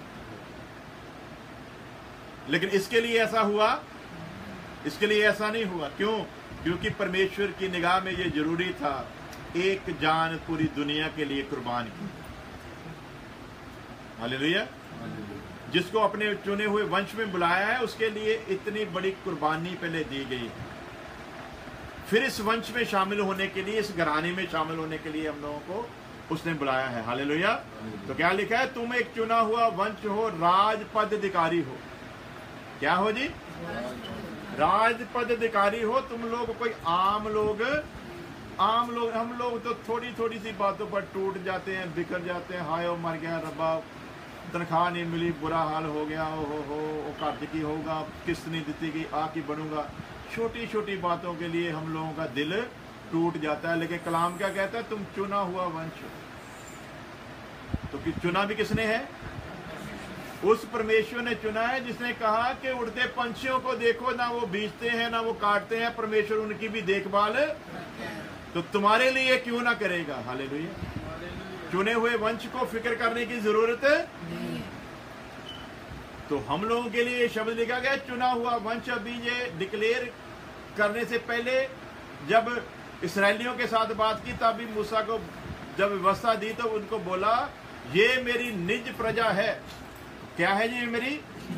लेकिन इसके लिए ऐसा हुआ, इसके लिए ऐसा नहीं हुआ। क्यों? क्योंकि परमेश्वर की निगाह में यह जरूरी था एक जान पूरी दुनिया के लिए कुर्बान की। हालेलुया। जिसको अपने चुने हुए वंश में बुलाया है उसके लिए इतनी बड़ी कुर्बानी पहले दी गई, फिर इस वंश में शामिल होने के लिए, इस घराने में शामिल होने के लिए हम लोगों को उसने बुलाया है। हालेलुया। तो क्या लिखा है? तुम एक चुना हुआ वंश हो, राजपद अधिकारी हो। क्या हो जी? राजपद अधिकारी हो। तुम लोग कोई आम लोग हम लोग तो थोड़ी थोड़ी सी बातों पर टूट जाते हैं, बिखर जाते हैं। हाय ओ मर गया रब्बा, तनख्वाह नहीं मिली, बुरा हाल हो गया, ओ घट की होगा, किस्त नहीं दी गई, आ की बनूंगा। छोटी छोटी बातों के लिए हम लोगों का दिल टूट जाता है। लेकिन कलाम क्या कहता है? तुम चुना हुआ वंश हो। तो चुना भी किसने है? उस परमेश्वर ने चुना है जिसने कहा कि उड़ते पंछियों को देखो, ना वो बीजते हैं ना वो काटते हैं, परमेश्वर उनकी भी देखभाल, तो तुम्हारे लिए क्यों ना करेगा। हालेलुया। चुने हुए वंश को फिक्र करने की जरूरत नहीं। तो हम लोगों के लिए शब्द लिखा गया चुना हुआ वंश। अभी ये डिक्लेयर करने से पहले जब इसराइलियों के साथ बात की तभी मूसा को जब व्यवस्था दी तो उनको बोला ये मेरी निज प्रजा है। क्या है जी? मेरी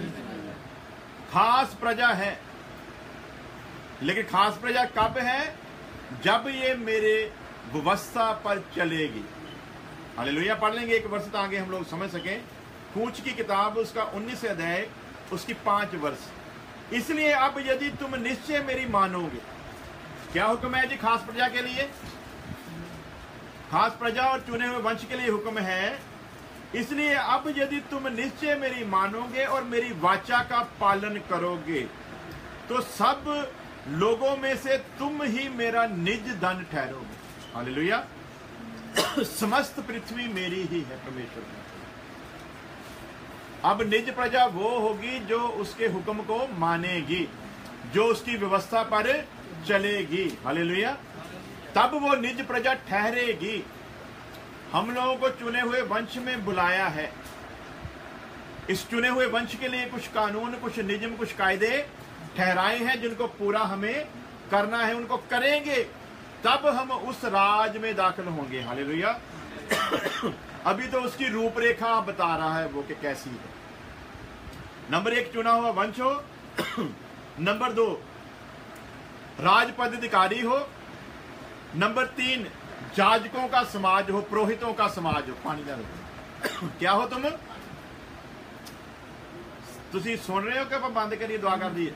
खास प्रजा है। लेकिन खास प्रजा कब है? जब ये मेरे व्यवस्था पर चलेगी। हालेलुया। पढ़ लेंगे एक वर्ष आगे हम लोग समझ सकें। कूच की किताब उसका 19 अध्याय उसकी 5 वर्ष। इसलिए अब यदि तुम निश्चय मेरी मानोगे। क्या हुक्म है जी? खास प्रजा के लिए, खास प्रजा और चुने हुए वंश के लिए हुक्म है। इसलिए अब यदि तुम निश्चय मेरी मानोगे और मेरी वाचा का पालन करोगे तो सब लोगों में से तुम ही मेरा निज धन ठहरोगे। हालेलुया। समस्त पृथ्वी मेरी ही है परमेश्वर ने। अब निज प्रजा वो होगी जो उसके हुक्म को मानेगी, जो उसकी व्यवस्था पर चलेगी। हालेलुया। तब वो निज प्रजा ठहरेगी। हम लोगों को चुने हुए वंश में बुलाया है। इस चुने हुए वंश के लिए कुछ कानून, कुछ नियम, कुछ कायदे ठहराए हैं जिनको पूरा हमें करना है। उनको करेंगे तब हम उस राज में दाखिल होंगे। हालेलुया। अभी तो उसकी रूपरेखा बता रहा है वो कि कैसी है। नंबर 1 चुना हुआ वंश हो। नंबर 2 राजपद अधिकारी हो। नंबर 3 जाजकों का समाज हो, पुरोहितों का समाज हो। पानी डालो। क्या हो तुम? तुसी सुन रहे हो कि बंद करिए? दुआ कर दिए।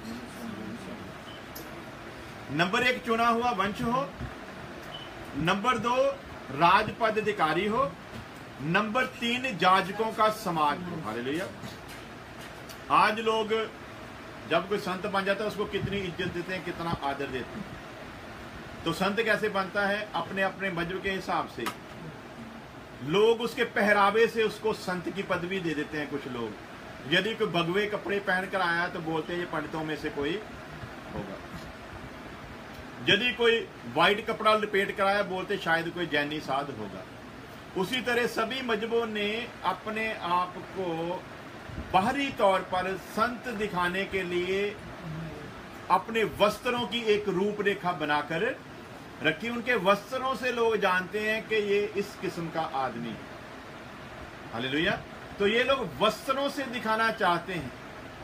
नंबर 1 चुना हुआ वंश हो। नंबर 2 राजपद अधिकारी हो। नंबर 3 जाजकों का समाज हो। हालेलुया। आज लोग जब कोई संत बन जाता है उसको कितनी इज्जत देते हैं, कितना आदर देते हैं। तो संत कैसे बनता है? अपने अपने मजहब के हिसाब से। लोग उसके पहरावे से उसको संत की पदवी दे देते हैं। कुछ लोग यदि कोई भगवे कपड़े पहनकर आया तो बोलते हैं ये पंडितों में से कोई होगा। यदि कोई व्हाइट कपड़ा लपेट कर आया बोलते शायद कोई जैनी साध होगा। उसी तरह सभी मजहबों ने अपने आप को बाहरी तौर पर संत दिखाने के लिए अपने वस्त्रों की एक रूपरेखा बनाकर रखी। उनके वस्त्रों से लोग जानते हैं कि ये इस किस्म का आदमी है। हालेलुया। तो ये लोग वस्त्रों से दिखाना चाहते हैं।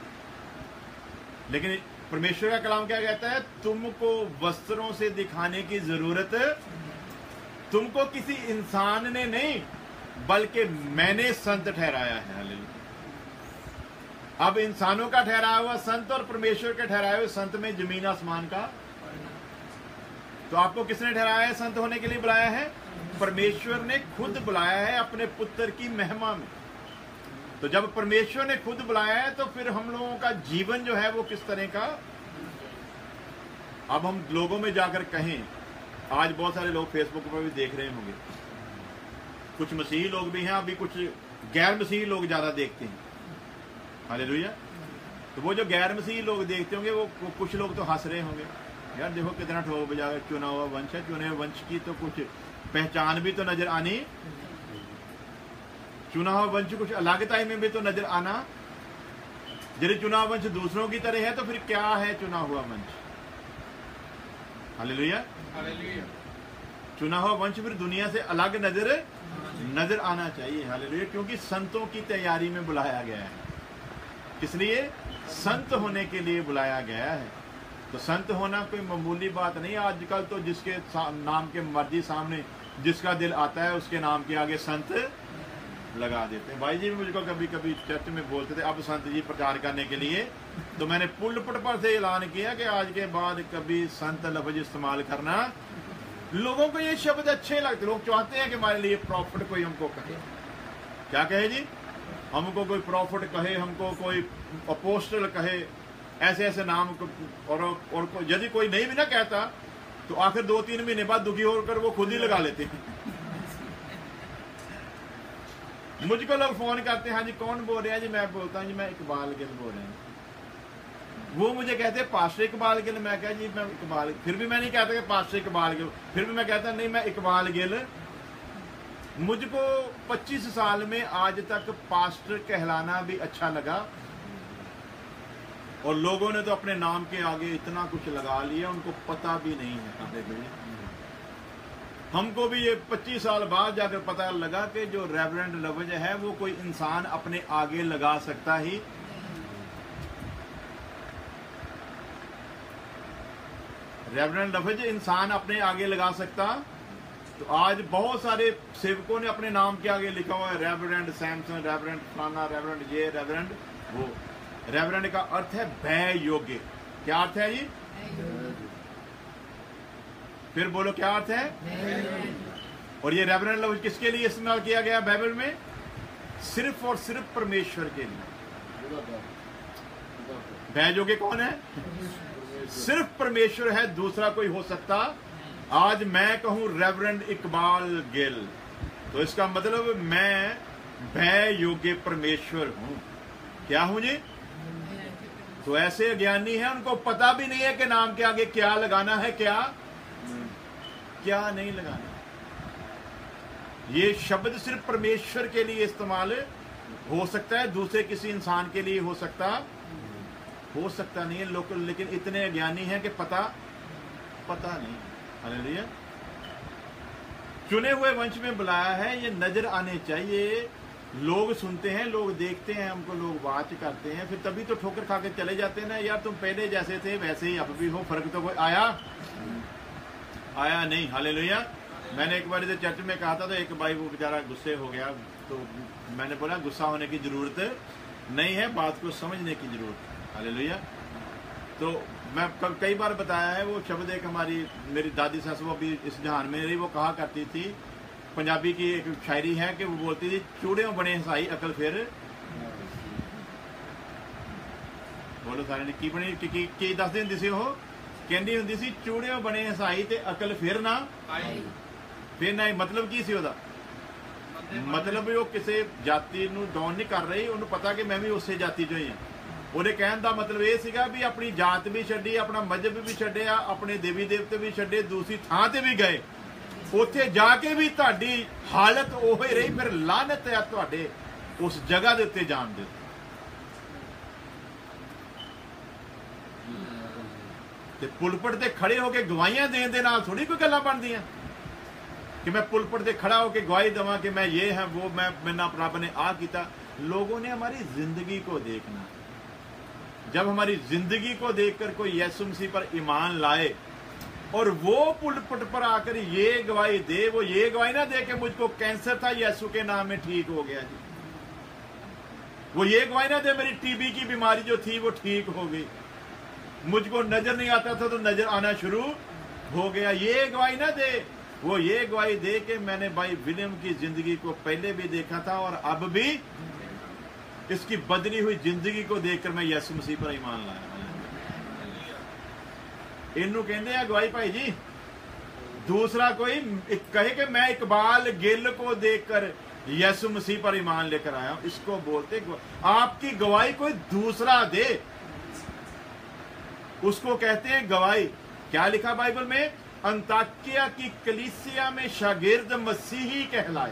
लेकिन परमेश्वर का कलाम क्या कहता है? तुमको वस्त्रों से दिखाने की जरूरत तुमको किसी इंसान ने नहीं बल्कि मैंने संत ठहराया है। हालेलुया। अब इंसानों का ठहराया हुआ संत और परमेश्वर के ठहराए हुए संत में जमीन आसमान का। तो आपको किसने ठहराया है? संत होने के लिए बुलाया है? परमेश्वर ने खुद बुलाया है अपने पुत्र की महिमा में। तो जब परमेश्वर ने खुद बुलाया है तो फिर हम लोगों का जीवन जो है वो किस तरह का। अब हम लोगों में जाकर कहें, आज बहुत सारे लोग फेसबुक पर भी देख रहे होंगे, कुछ मसीही लोग भी हैं, अभी कुछ गैर मसीही लोग ज्यादा देखते हैं। हालेलुया। तो वो जो गैर मसीही लोग देखते होंगे वो कुछ लोग तो हंस रहे होंगे, यार देखो कितना ठोक बजा चुना हुआ वंश है। चुने हुए वंश की तो कुछ पहचान भी तो नजर आनी, चुना हुआ वंश कुछ अलगताई में भी तो नजर आना। यदि चुना हुआ वंश दूसरों की तरह है तो फिर क्या है चुना हुआ वंश? हालेलुया। चुना हुआ वंश फिर दुनिया से अलग नजर आना चाहिए। हालेलुया। क्योंकि संतों की तैयारी में बुलाया गया है, इसलिए संत होने के लिए बुलाया गया है। तो संत होना कोई मामूली बात नहीं। आजकल तो जिसके नाम के मर्जी सामने जिसका दिल आता है उसके नाम के आगे संत लगा देते हैं। भाई जी मुझको कभी कभी चर्च में बोलते थे अब संत जी प्रचार करने के लिए, तो मैंने पुलपट पर से ऐलान किया कि आज के बाद कभी संत लफ्ज इस्तेमाल करना। लोगों को ये शब्द अच्छे लगते, लोग चाहते हैं कि हमारे लिए प्रॉफिट कोई हमको कहे। क्या कहे जी? हमको कोई प्रॉफिट कहे, हमको कोई अपोस्टल कहे, ऐसे ऐसे नाम। और यदि कोई नहीं भी ना कहता तो आखिर 2-3 महीने बाद दुखी होकर वो खुद ही लगा लेते हैं। मुझको लोग फोन करते हैं, हाँ जी कौन बोल रहे हैं जी? मैं बोलता हूँ जी मैं इकबाल गिल बोल रहे हैं। वो मुझे कहते हैं पास्टर इकबाल गिल। मैं कहा जी मैं इकबाल, फिर भी मैं नहीं कहता कि पास्टर इकबाल गिल, फिर भी मैं कहता नहीं मैं इकबाल गिल। मुझको 25 साल में आज तक पास्टर कहलाना भी अच्छा लगा, और लोगों ने तो अपने नाम के आगे इतना कुछ लगा लिया उनको पता भी नहीं है। हमको भी ये 25 साल बाद जाकर पता लगा कि जो रेवरेंड लफ्ज है वो कोई इंसान अपने आगे लगा सकता ही। रेवरेंड लफ्ज इंसान अपने आगे लगा सकता। तो आज बहुत सारे सेवकों ने अपने नाम के आगे लिखा हुआ है रेवरेंड सैमसन, रेवरेंड फलाना, रेवरेंड ये, रेवरेंड वो। रेवरेंड का अर्थ है भय योग्य। क्या अर्थ है जी? फिर बोलो क्या अर्थ है? और ये रेवरेंड लफ्ज किसके लिए इस्तेमाल किया गया बाइबल में? सिर्फ और सिर्फ परमेश्वर के लिए। भय योग्य कौन है? सिर्फ परमेश्वर है, दूसरा कोई हो सकता। आज मैं कहूं रेवरेंड इकबाल गिल, तो इसका मतलब मैं भय योग्य परमेश्वर हूं। क्या हूं जी? तो ऐसे अज्ञानी हैं उनको पता भी नहीं है कि नाम के आगे क्या लगाना है, क्या नहीं लगाना। ये शब्द सिर्फ परमेश्वर के लिए इस्तेमाल हो सकता है, दूसरे किसी इंसान के लिए हो सकता नहीं है। लोग लेकिन इतने अज्ञानी हैं कि पता नहीं। हालेलुया। चुने हुए वंश में बुलाया है, ये नजर आने चाहिए। लोग सुनते हैं, लोग देखते हैं, हमको लोग वाच करते हैं, फिर तभी तो ठोकर खा के चले जाते हैं ना। यार तुम पहले जैसे थे वैसे ही अब भी हो, फर्क तो कोई आया नहीं। हालेलुया। मैंने एक बार इधर चर्च में कहा था तो एक भाई वो बेचारा गुस्से हो गया, तो मैंने बोला गुस्सा होने की जरूरत नहीं है, बात को समझने की जरूरत। हालेलुया। तो मैं कई बार बताया है वो शब्द, एक हमारी मेरी दादी सासू अभी इस जहान में रही, वो कहा करती थी, पंजाबी की एक शायरी है कि वो बोलती थी चूड़ियों बने हसाई अकल फिर। बोलो सारे ने की बनी की दसदी हुंदी सी, वो कहंदी हुंदी सी चूड़ियों बने हसाई ते अकल फिर ना आई। मतलब की सी ओदा? मतलब वो किसी जाति नूं डाउन नहीं कर रही, उन्हें पता कि मैं भी उसे जाति चों ही हां। ਉਹਦੇ ਕਹਿਣ ਦਾ ਮਤਲਬ ਇਹ ਸੀਗਾ ਵੀ ਆਪਣੀ ਜਾਤ ਵੀ ਛੱਡੀ, ਆਪਣਾ ਮਜ਼ਹਬ ਵੀ ਛੱਡਿਆ, ਆਪਣੇ ਦੇਵੀ ਦੇਵਤੇ ਵੀ ਛੱਡੇ, ਦੂਸਰੀ ਥਾਂ ਤੇ ਵੀ ਗਏ, ਉੱਥੇ ਜਾ ਕੇ ਵੀ ਤੁਹਾਡੀ ਹਾਲਤ ਉਹ ਹੀ ਰਹੀ, ਫਿਰ ਲਾਨਤ ਹੈ ਤੁਹਾਡੇ ਉਸ ਜਗ੍ਹਾ ਦੇ ਉੱਤੇ ਜਾਣ ਦੇ। ਤੇ ਪੁਲਪਟ ਤੇ ਖੜੇ ਹੋ ਕੇ ਗਵਾਹੀਆਂ ਦੇਣ ਦੇ ਨਾਲ ਥੋੜੀ ਕੋਈ ਗੱਲਾਂ ਬਣਦੀਆਂ कि मैं पुलपट से खड़ा होकर गवाही दवा कि मैं ये है वो, मैं मेरा रब ने आ किया। लोगों ने हमारी जिंदगी को देखना। जब हमारी जिंदगी को देखकर कोई यीशु मसीह पर ईमान लाए और वो पुलपट पर आकर ये गवाही दे, वो ये गवाही ना दे कि मुझको कैंसर था यीशु के नाम में ठीक हो गया जी, वो ये गवाही ना दे मेरी टीबी की बीमारी जो थी वो ठीक हो गई, मुझको नजर नहीं आता था तो नजर आना शुरू हो गया, ये गवाही ना दे। वो ये गवाही दे कि मैंने भाई विलियम की जिंदगी को पहले भी देखा था और अब भी इसकी बदली हुई जिंदगी को देखकर मैं यीशु मसीह पर ईमान लाया। इनू कहते हैं गवाही भाई जी। दूसरा कोई कहे कि मैं इकबाल गिल को देखकर यीशु मसीह पर ईमान लेकर आया हूं, इसको बोलते आपकी गवाही कोई दूसरा दे, उसको कहते हैं गवाही। क्या लिखा बाइबल में? अंताकिया की कलीसिया में शागिर्द मसीही कहलाए।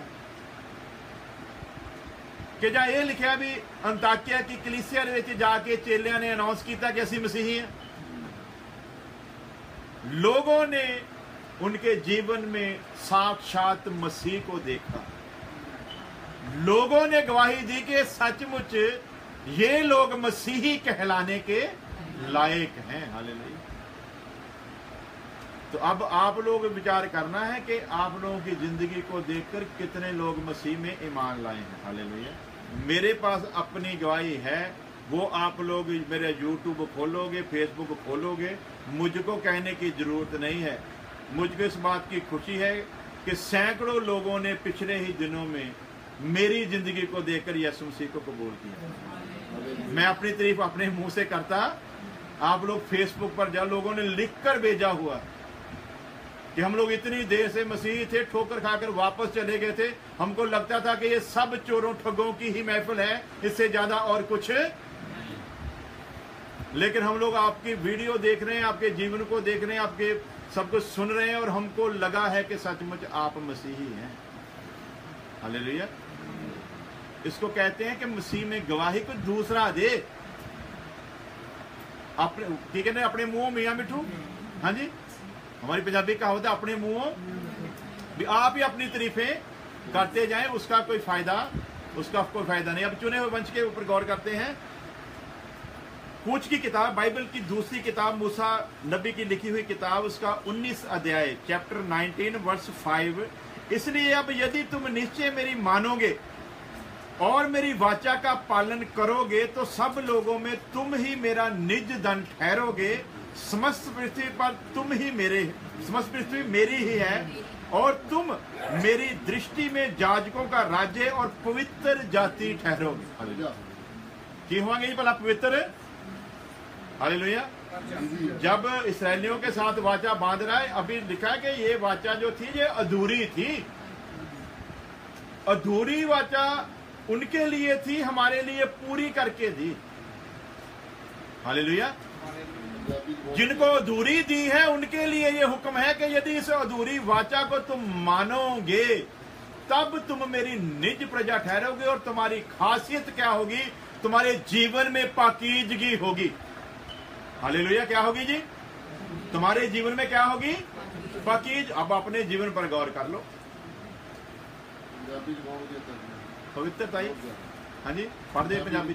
कि जा ये लिखा भी अंताकिया की कलीसिया जाके चेलियां ने अनाउंस किया कि असी मसीही हैं। लोगों ने उनके जीवन में साक्षात मसीह को देखा। लोगों ने गवाही दी कि सचमुच ये लोग मसीही कहलाने के लायक हैं। हालेलुया। तो अब आप लोग विचार करना है कि आप लोगों की जिंदगी को देखकर कितने लोग मसीह में ईमान लाए हैं। हालेलुया। मेरे पास अपनी गवाही है, वो आप लोग मेरे YouTube खोलोगे, Facebook खोलोगे, मुझको कहने की जरूरत नहीं है। मुझको इस बात की खुशी है कि सैकड़ों लोगों ने पिछले ही दिनों में मेरी जिंदगी को देखकर यीशु मसीह को कबूल किया। मैं अपनी तारीफ अपने मुंह से करता, आप लोग फेसबुक पर जा, लोगों ने लिखकर भेजा हुआ कि हम लोग इतनी देर से मसीह थे, ठोकर खाकर वापस चले गए थे, हमको लगता था कि ये सब चोरों ठगों की ही महफिल है, इससे ज्यादा और कुछ। लेकिन हम लोग आपकी वीडियो देख रहे हैं, आपके जीवन को देख रहे हैं, आपके सब कुछ सुन रहे हैं, और हमको लगा है कि सचमुच आप मसीही हैं। हालेलुया। इसको कहते हैं कि मसीह में गवाही को दूसरा दे। अपने ठीक है ना, अपने मुंह मियाँ मिठू। हाँ जी, हमारी पंजाबी का होता है अपने मुंह भी आप ही अपनी तारीफें करते जाएं, उसका कोई फायदा नहीं। अब चुने हुए वंश के ऊपर गौर करते हैं। कूच की किताब, बाइबल की दूसरी किताब, मूसा नबी की लिखी हुई किताब, उसका 19 अध्याय, चैप्टर 19 वर्स 5। इसलिए अब यदि तुम निश्चय मेरी मानोगे और मेरी वाचा का पालन करोगे तो सब लोगों में तुम ही मेरा निज दंड ठहरोगे। समस्त पृथ्वी मेरी ही है, और तुम मेरी दृष्टि में याजकों का राज्य और पवित्र जाति ठहरोगे। की होंगे भला पवित्र। हालेलुया। जब इसराइलियों के साथ वाचा बांध रहा है, अभी लिखा है कि ये वाचा जो थी ये अधूरी थी। अधूरी वाचा उनके लिए थी, हमारे लिए पूरी करके दी। हालेलुया। जिनको अधूरी दी है उनके लिए ये हुक्म है कि यदि इस अधूरी वाचा को तुम मानोगे तब तुम मेरी निज प्रजा ठहरोगे, और तुम्हारी खासियत क्या होगी? तुम्हारे जीवन में पाकीजगी होगी। हालेलुया। क्या होगी जी? तुम्हारे जीवन में क्या होगी? पाकीज। अब अपने जीवन पर गौर कर लो। पवित्रता ही। हाँ जी, पढ़ दे पंजाबी।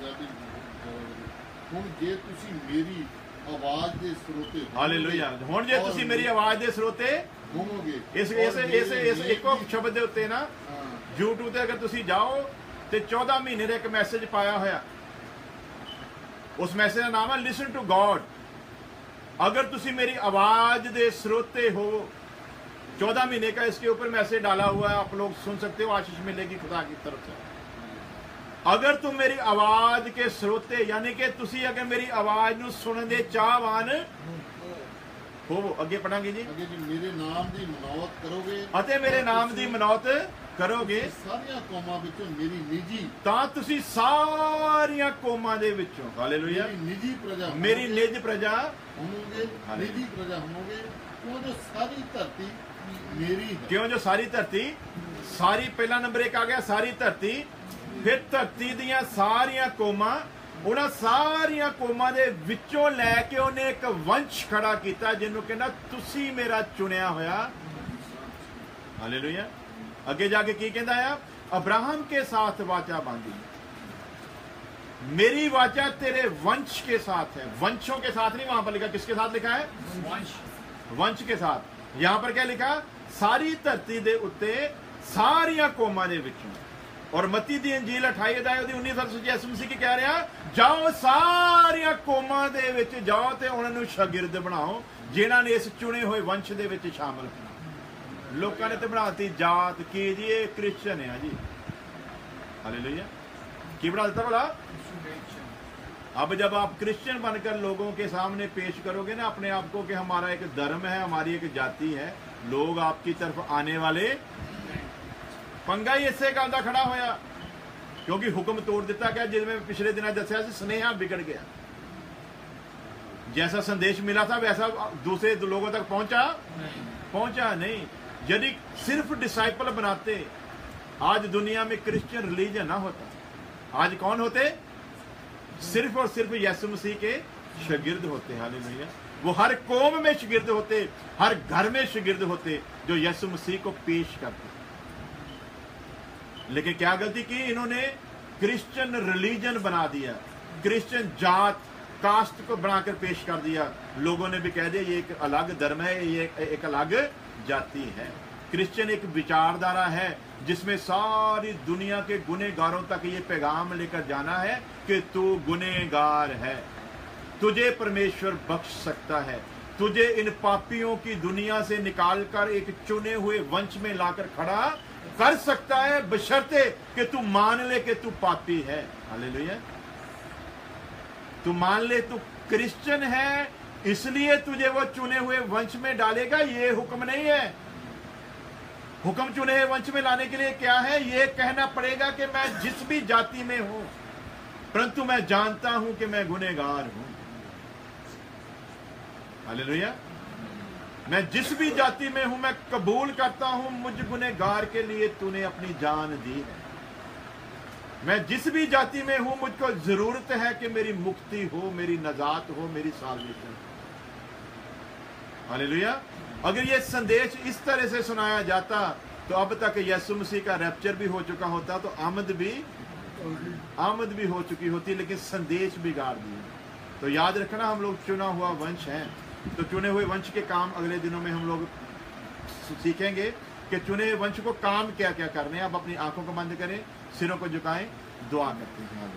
हालेलुया। हुण जे तुसी मेरी आवाज दे स्रोते होवोगे। इस एको शब्द दे उत्ते ना YouTube ते अगर तुसी जाओ ते 14 महीने का एक मैसेज पाया होया, उस मैसेज का नाम है लिसन टू गॉड। अगर तुसी मेरी आवाज दे स्रोते हो, 14 महीने का इसके ऊपर मैसेज डाला हुआ है, आप लोग सुन सकते हो, आशीष मिलेगी खुदा की तरफ से। अगर तुम मेरी आवाज के स्रोते, यानी कि तुसी अगर मेरी आवाज नूं सुनन दे चाहवान हो, अगे पढ़ांगे जी। मेरे नाम दी मनौत करोगे, अते मेरे नाम दी मनौत करोगे, सारियां कौमां विचों मेरी निजी, तां तुसी सारियां कौमां दे विचों, हालेलुया, मेरी निज प्रजा होवोगे, निजी प्रजा होवोगे। क्यों जो सारी धरती मेरी है। क्यों जो सारी धरती, सारी पहला नंबर एक आ गया, सारी धरती। फिर धरती दियां सारियां कौमां, उन्हां सारियां कौमां दे विचों लैके उन्हें एक वंश खड़ा किया जिन्हों कहना तुसी मेरा चुनिया होया। हालेलुया। अगे जाके की कहता है? अब्राहम के साथ वाचा बांधी, मेरी वाचा तेरे वंश के साथ है। वंशों के साथ नहीं, वहां पर लिखा, किसके साथ लिखा है? वंश के साथ। यहां पर क्या लिखा? सारी धरती दे उत्ते सारियां कौमां दे विचों। और मत्ती दी अंजील 28 अध्याय 19 यीशु मसीह की कह रहा, जाओ सारियां कौमां दे विच जाओ ते उन्हां नूं शागिर्द बनाओ, जिन्हां ने इस चुने हुए वंश दे विच शामिल होना। लोकां ने तो बनाती जात की जी, ये क्रिश्चियन है जी। हालेलुया। की बना देता बोला? अब जब आप क्रिश्चियन बनकर लोगों के सामने पेश करोगे ना अपने आप को कि हमारा एक धर्म है, हमारी एक जाति है, लोग आपकी तरफ आने वाले। पंगा ही इसे गल दा खड़ा होया, क्योंकि हुक्म तोड़ दिता गया, जिसमें पिछले दिन दसिया स्नेहा बिगड़ गया। जैसा संदेश मिला था वैसा दूसरे लोगों तक पहुंचा नहीं। यदि सिर्फ डिसाइपल बनाते, आज दुनिया में क्रिश्चियन रिलीजन ना होता। आज कौन होते? सिर्फ और सिर्फ यीशु मसीह के शागिर्द होते। हालेलुया। वो हर कौम में शागिर्द होते, हर घर में शागिर्द होते जो यीशु मसीह को पेश करते। लेकिन क्या गलती की इन्होंने? क्रिश्चियन रिलीजन बना दिया, क्रिश्चियन जात कास्ट को बनाकर पेश कर दिया। लोगों ने भी कह दिया ये एक अलग धर्म है, ये एक अलग जाति है। क्रिश्चियन एक विचारधारा है जिसमें सारी दुनिया के गुनहगारों तक ये पैगाम लेकर जाना है कि तू गुनहगार है, तुझे परमेश्वर बख्श सकता है, तुझे इन पापियों की दुनिया से निकालकर एक चुने हुए वंश में लाकर खड़ा कर सकता है, बशर्ते कि तू मान ले कि तू पापी है। हालेलुया। तू मान ले तू क्रिश्चियन है, इसलिए तुझे वो चुने हुए वंश में डालेगा, ये हुक्म नहीं है। हुक्म चुने हुए वंश में लाने के लिए क्या है? ये कहना पड़ेगा कि मैं जिस भी जाति में हूं, परंतु मैं जानता हूं कि मैं गुनहगार हूं। हालेलुया। मैं जिस भी जाति में हूं, मैं कबूल करता हूं मुझ गुनहगार के लिए तूने अपनी जान दी है। मैं जिस भी जाति में हूं, मुझको जरूरत है कि मेरी मुक्ति हो, मेरी नजात हो, मेरी साल्वेशन। हालेलुया। अगर ये संदेश इस तरह से सुनाया जाता तो अब तक यीशु मसीह का रैप्चर भी हो चुका होता, तो आमद भी हो चुकी होती, लेकिन संदेश बिगाड़ दिए। तो याद रखना, हम लोग चुना हुआ वंश हैं। तो चुने हुए वंश के काम अगले दिनों में हम लोग सीखेंगे कि चुने हुए वंश को काम क्या क्या करने हैं। अब अपनी आंखों को बंद करें, सिरों को झुकाएं, दुआ करते हैं।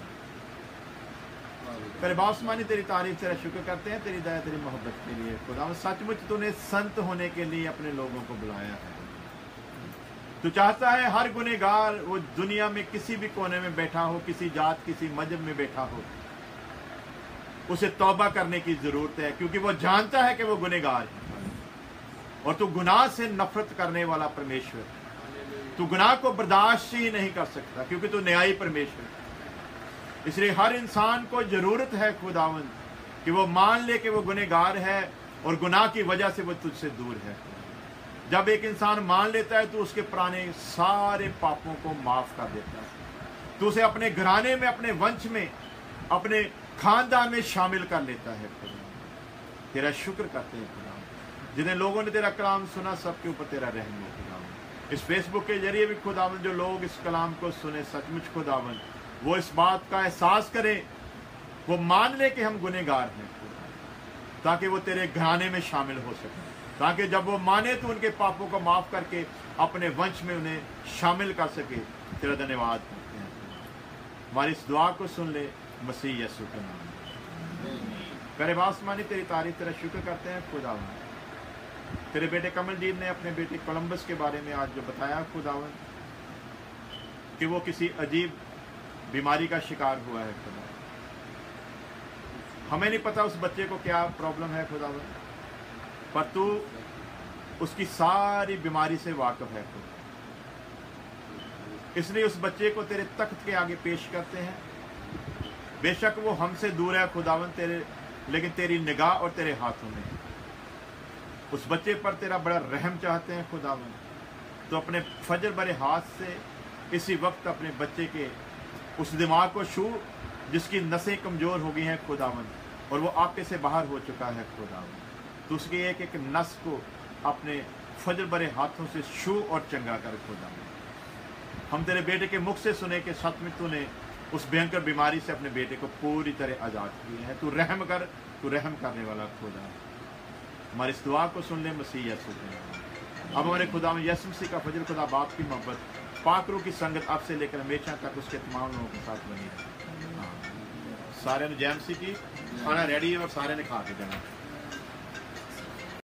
तेरे बासमानी तेरी तारीफ, तेरा शुक्र करते हैं तेरी दया, तेरी मोहब्बत के लिए। खुदा सचमुच तूने संत होने के लिए अपने लोगों को बुलाया है। तू चाहता है हर गुनहगार वो दुनिया में किसी भी कोने में बैठा हो, किसी जात किसी मजहब में बैठा हो, उसे तौबा करने की जरूरत है, क्योंकि वो जानता है कि वो गुनहगार है। और तू गुनाह से नफरत करने वाला परमेश्वर, तू गुनाह को बर्दाश्त ही नहीं कर सकता, क्योंकि तू न्यायी परमेश्वर। इसलिए हर इंसान को जरूरत है खुदावंद कि वो मान ले कि वो गुनहगार है और गुनाह की वजह से वो तुझसे दूर है। जब एक इंसान मान लेता है तो उसके पुराने सारे पापों को माफ कर देता है, तो उसे अपने घराने में, अपने वंश में, अपने खानदान में शामिल कर लेता है। खुदा तेरा शुक्र करते हैं खुदा, जिन्हें लोगों ने तेरा कलाम सुना सबके ऊपर तेरा रहम हो खुदावंद। इस फेसबुक के जरिए भी खुदावंद जो लोग इस कलाम को सुने, सचमुच खुदावंद वो इस बात का एहसास करें, वो मान ले कि हम गुनहगार हैं, ताकि वो तेरे घराने में शामिल हो सके, ताकि जब वो माने तो उनके पापों को माफ करके अपने वंश में उन्हें शामिल कर सके। तेरा धन्यवाद करते हैं। हमारी इस दुआ को सुन ले मसीह यीशु के नाम में। करे बासमानी तेरी तारीफ, तेरा शुक्र करते हैं खुदावन। तेरे बेटे कमलजीत ने अपने बेटे कोलंबस के बारे में आज जो बताया खुदावन, कि वो किसी अजीब बीमारी का शिकार हुआ है खुदा। हमें नहीं पता उस बच्चे को क्या प्रॉब्लम है खुदावन, पर तू उसकी सारी बीमारी से वाकिफ है खुदा। इसलिए उस बच्चे को तेरे तख्त के आगे पेश करते हैं। बेशक वो हमसे दूर है खुदावन तेरे, लेकिन तेरी निगाह और तेरे हाथों में उस बच्चे पर तेरा बड़ा रहम चाहते हैं खुदावन। तो अपने फजर भरे हाथ से इसी वक्त अपने बच्चे के उस दिमाग को छू जिसकी नसें कमजोर हो गई हैं खुदावन, और वो आपके से बाहर हो चुका है खुदावन। तो उसकी एक एक नस को अपने फजर भरे हाथों से छू और चंगा कर खुदावन। हम तेरे बेटे के मुख से सुने कि सच में तूने उस भयंकर बीमारी से अपने बेटे को पूरी तरह आजाद किया है। तू रहम कर, तू रहम करने वाला खुदा। हमारी इस दुआ को सुन ले मसीह यीशु के नाम। अब हमारे खुदा में यीशु मसीह का फजल, खुदा बाप की मोहब्बत, पाक रूह की संगत अब से लेकर हमेशा तक उसके तमाम लोगों के साथ बनी रहे। सारे ने जय मसीह की। खाना रेडी है और सारे ने खा के जाना।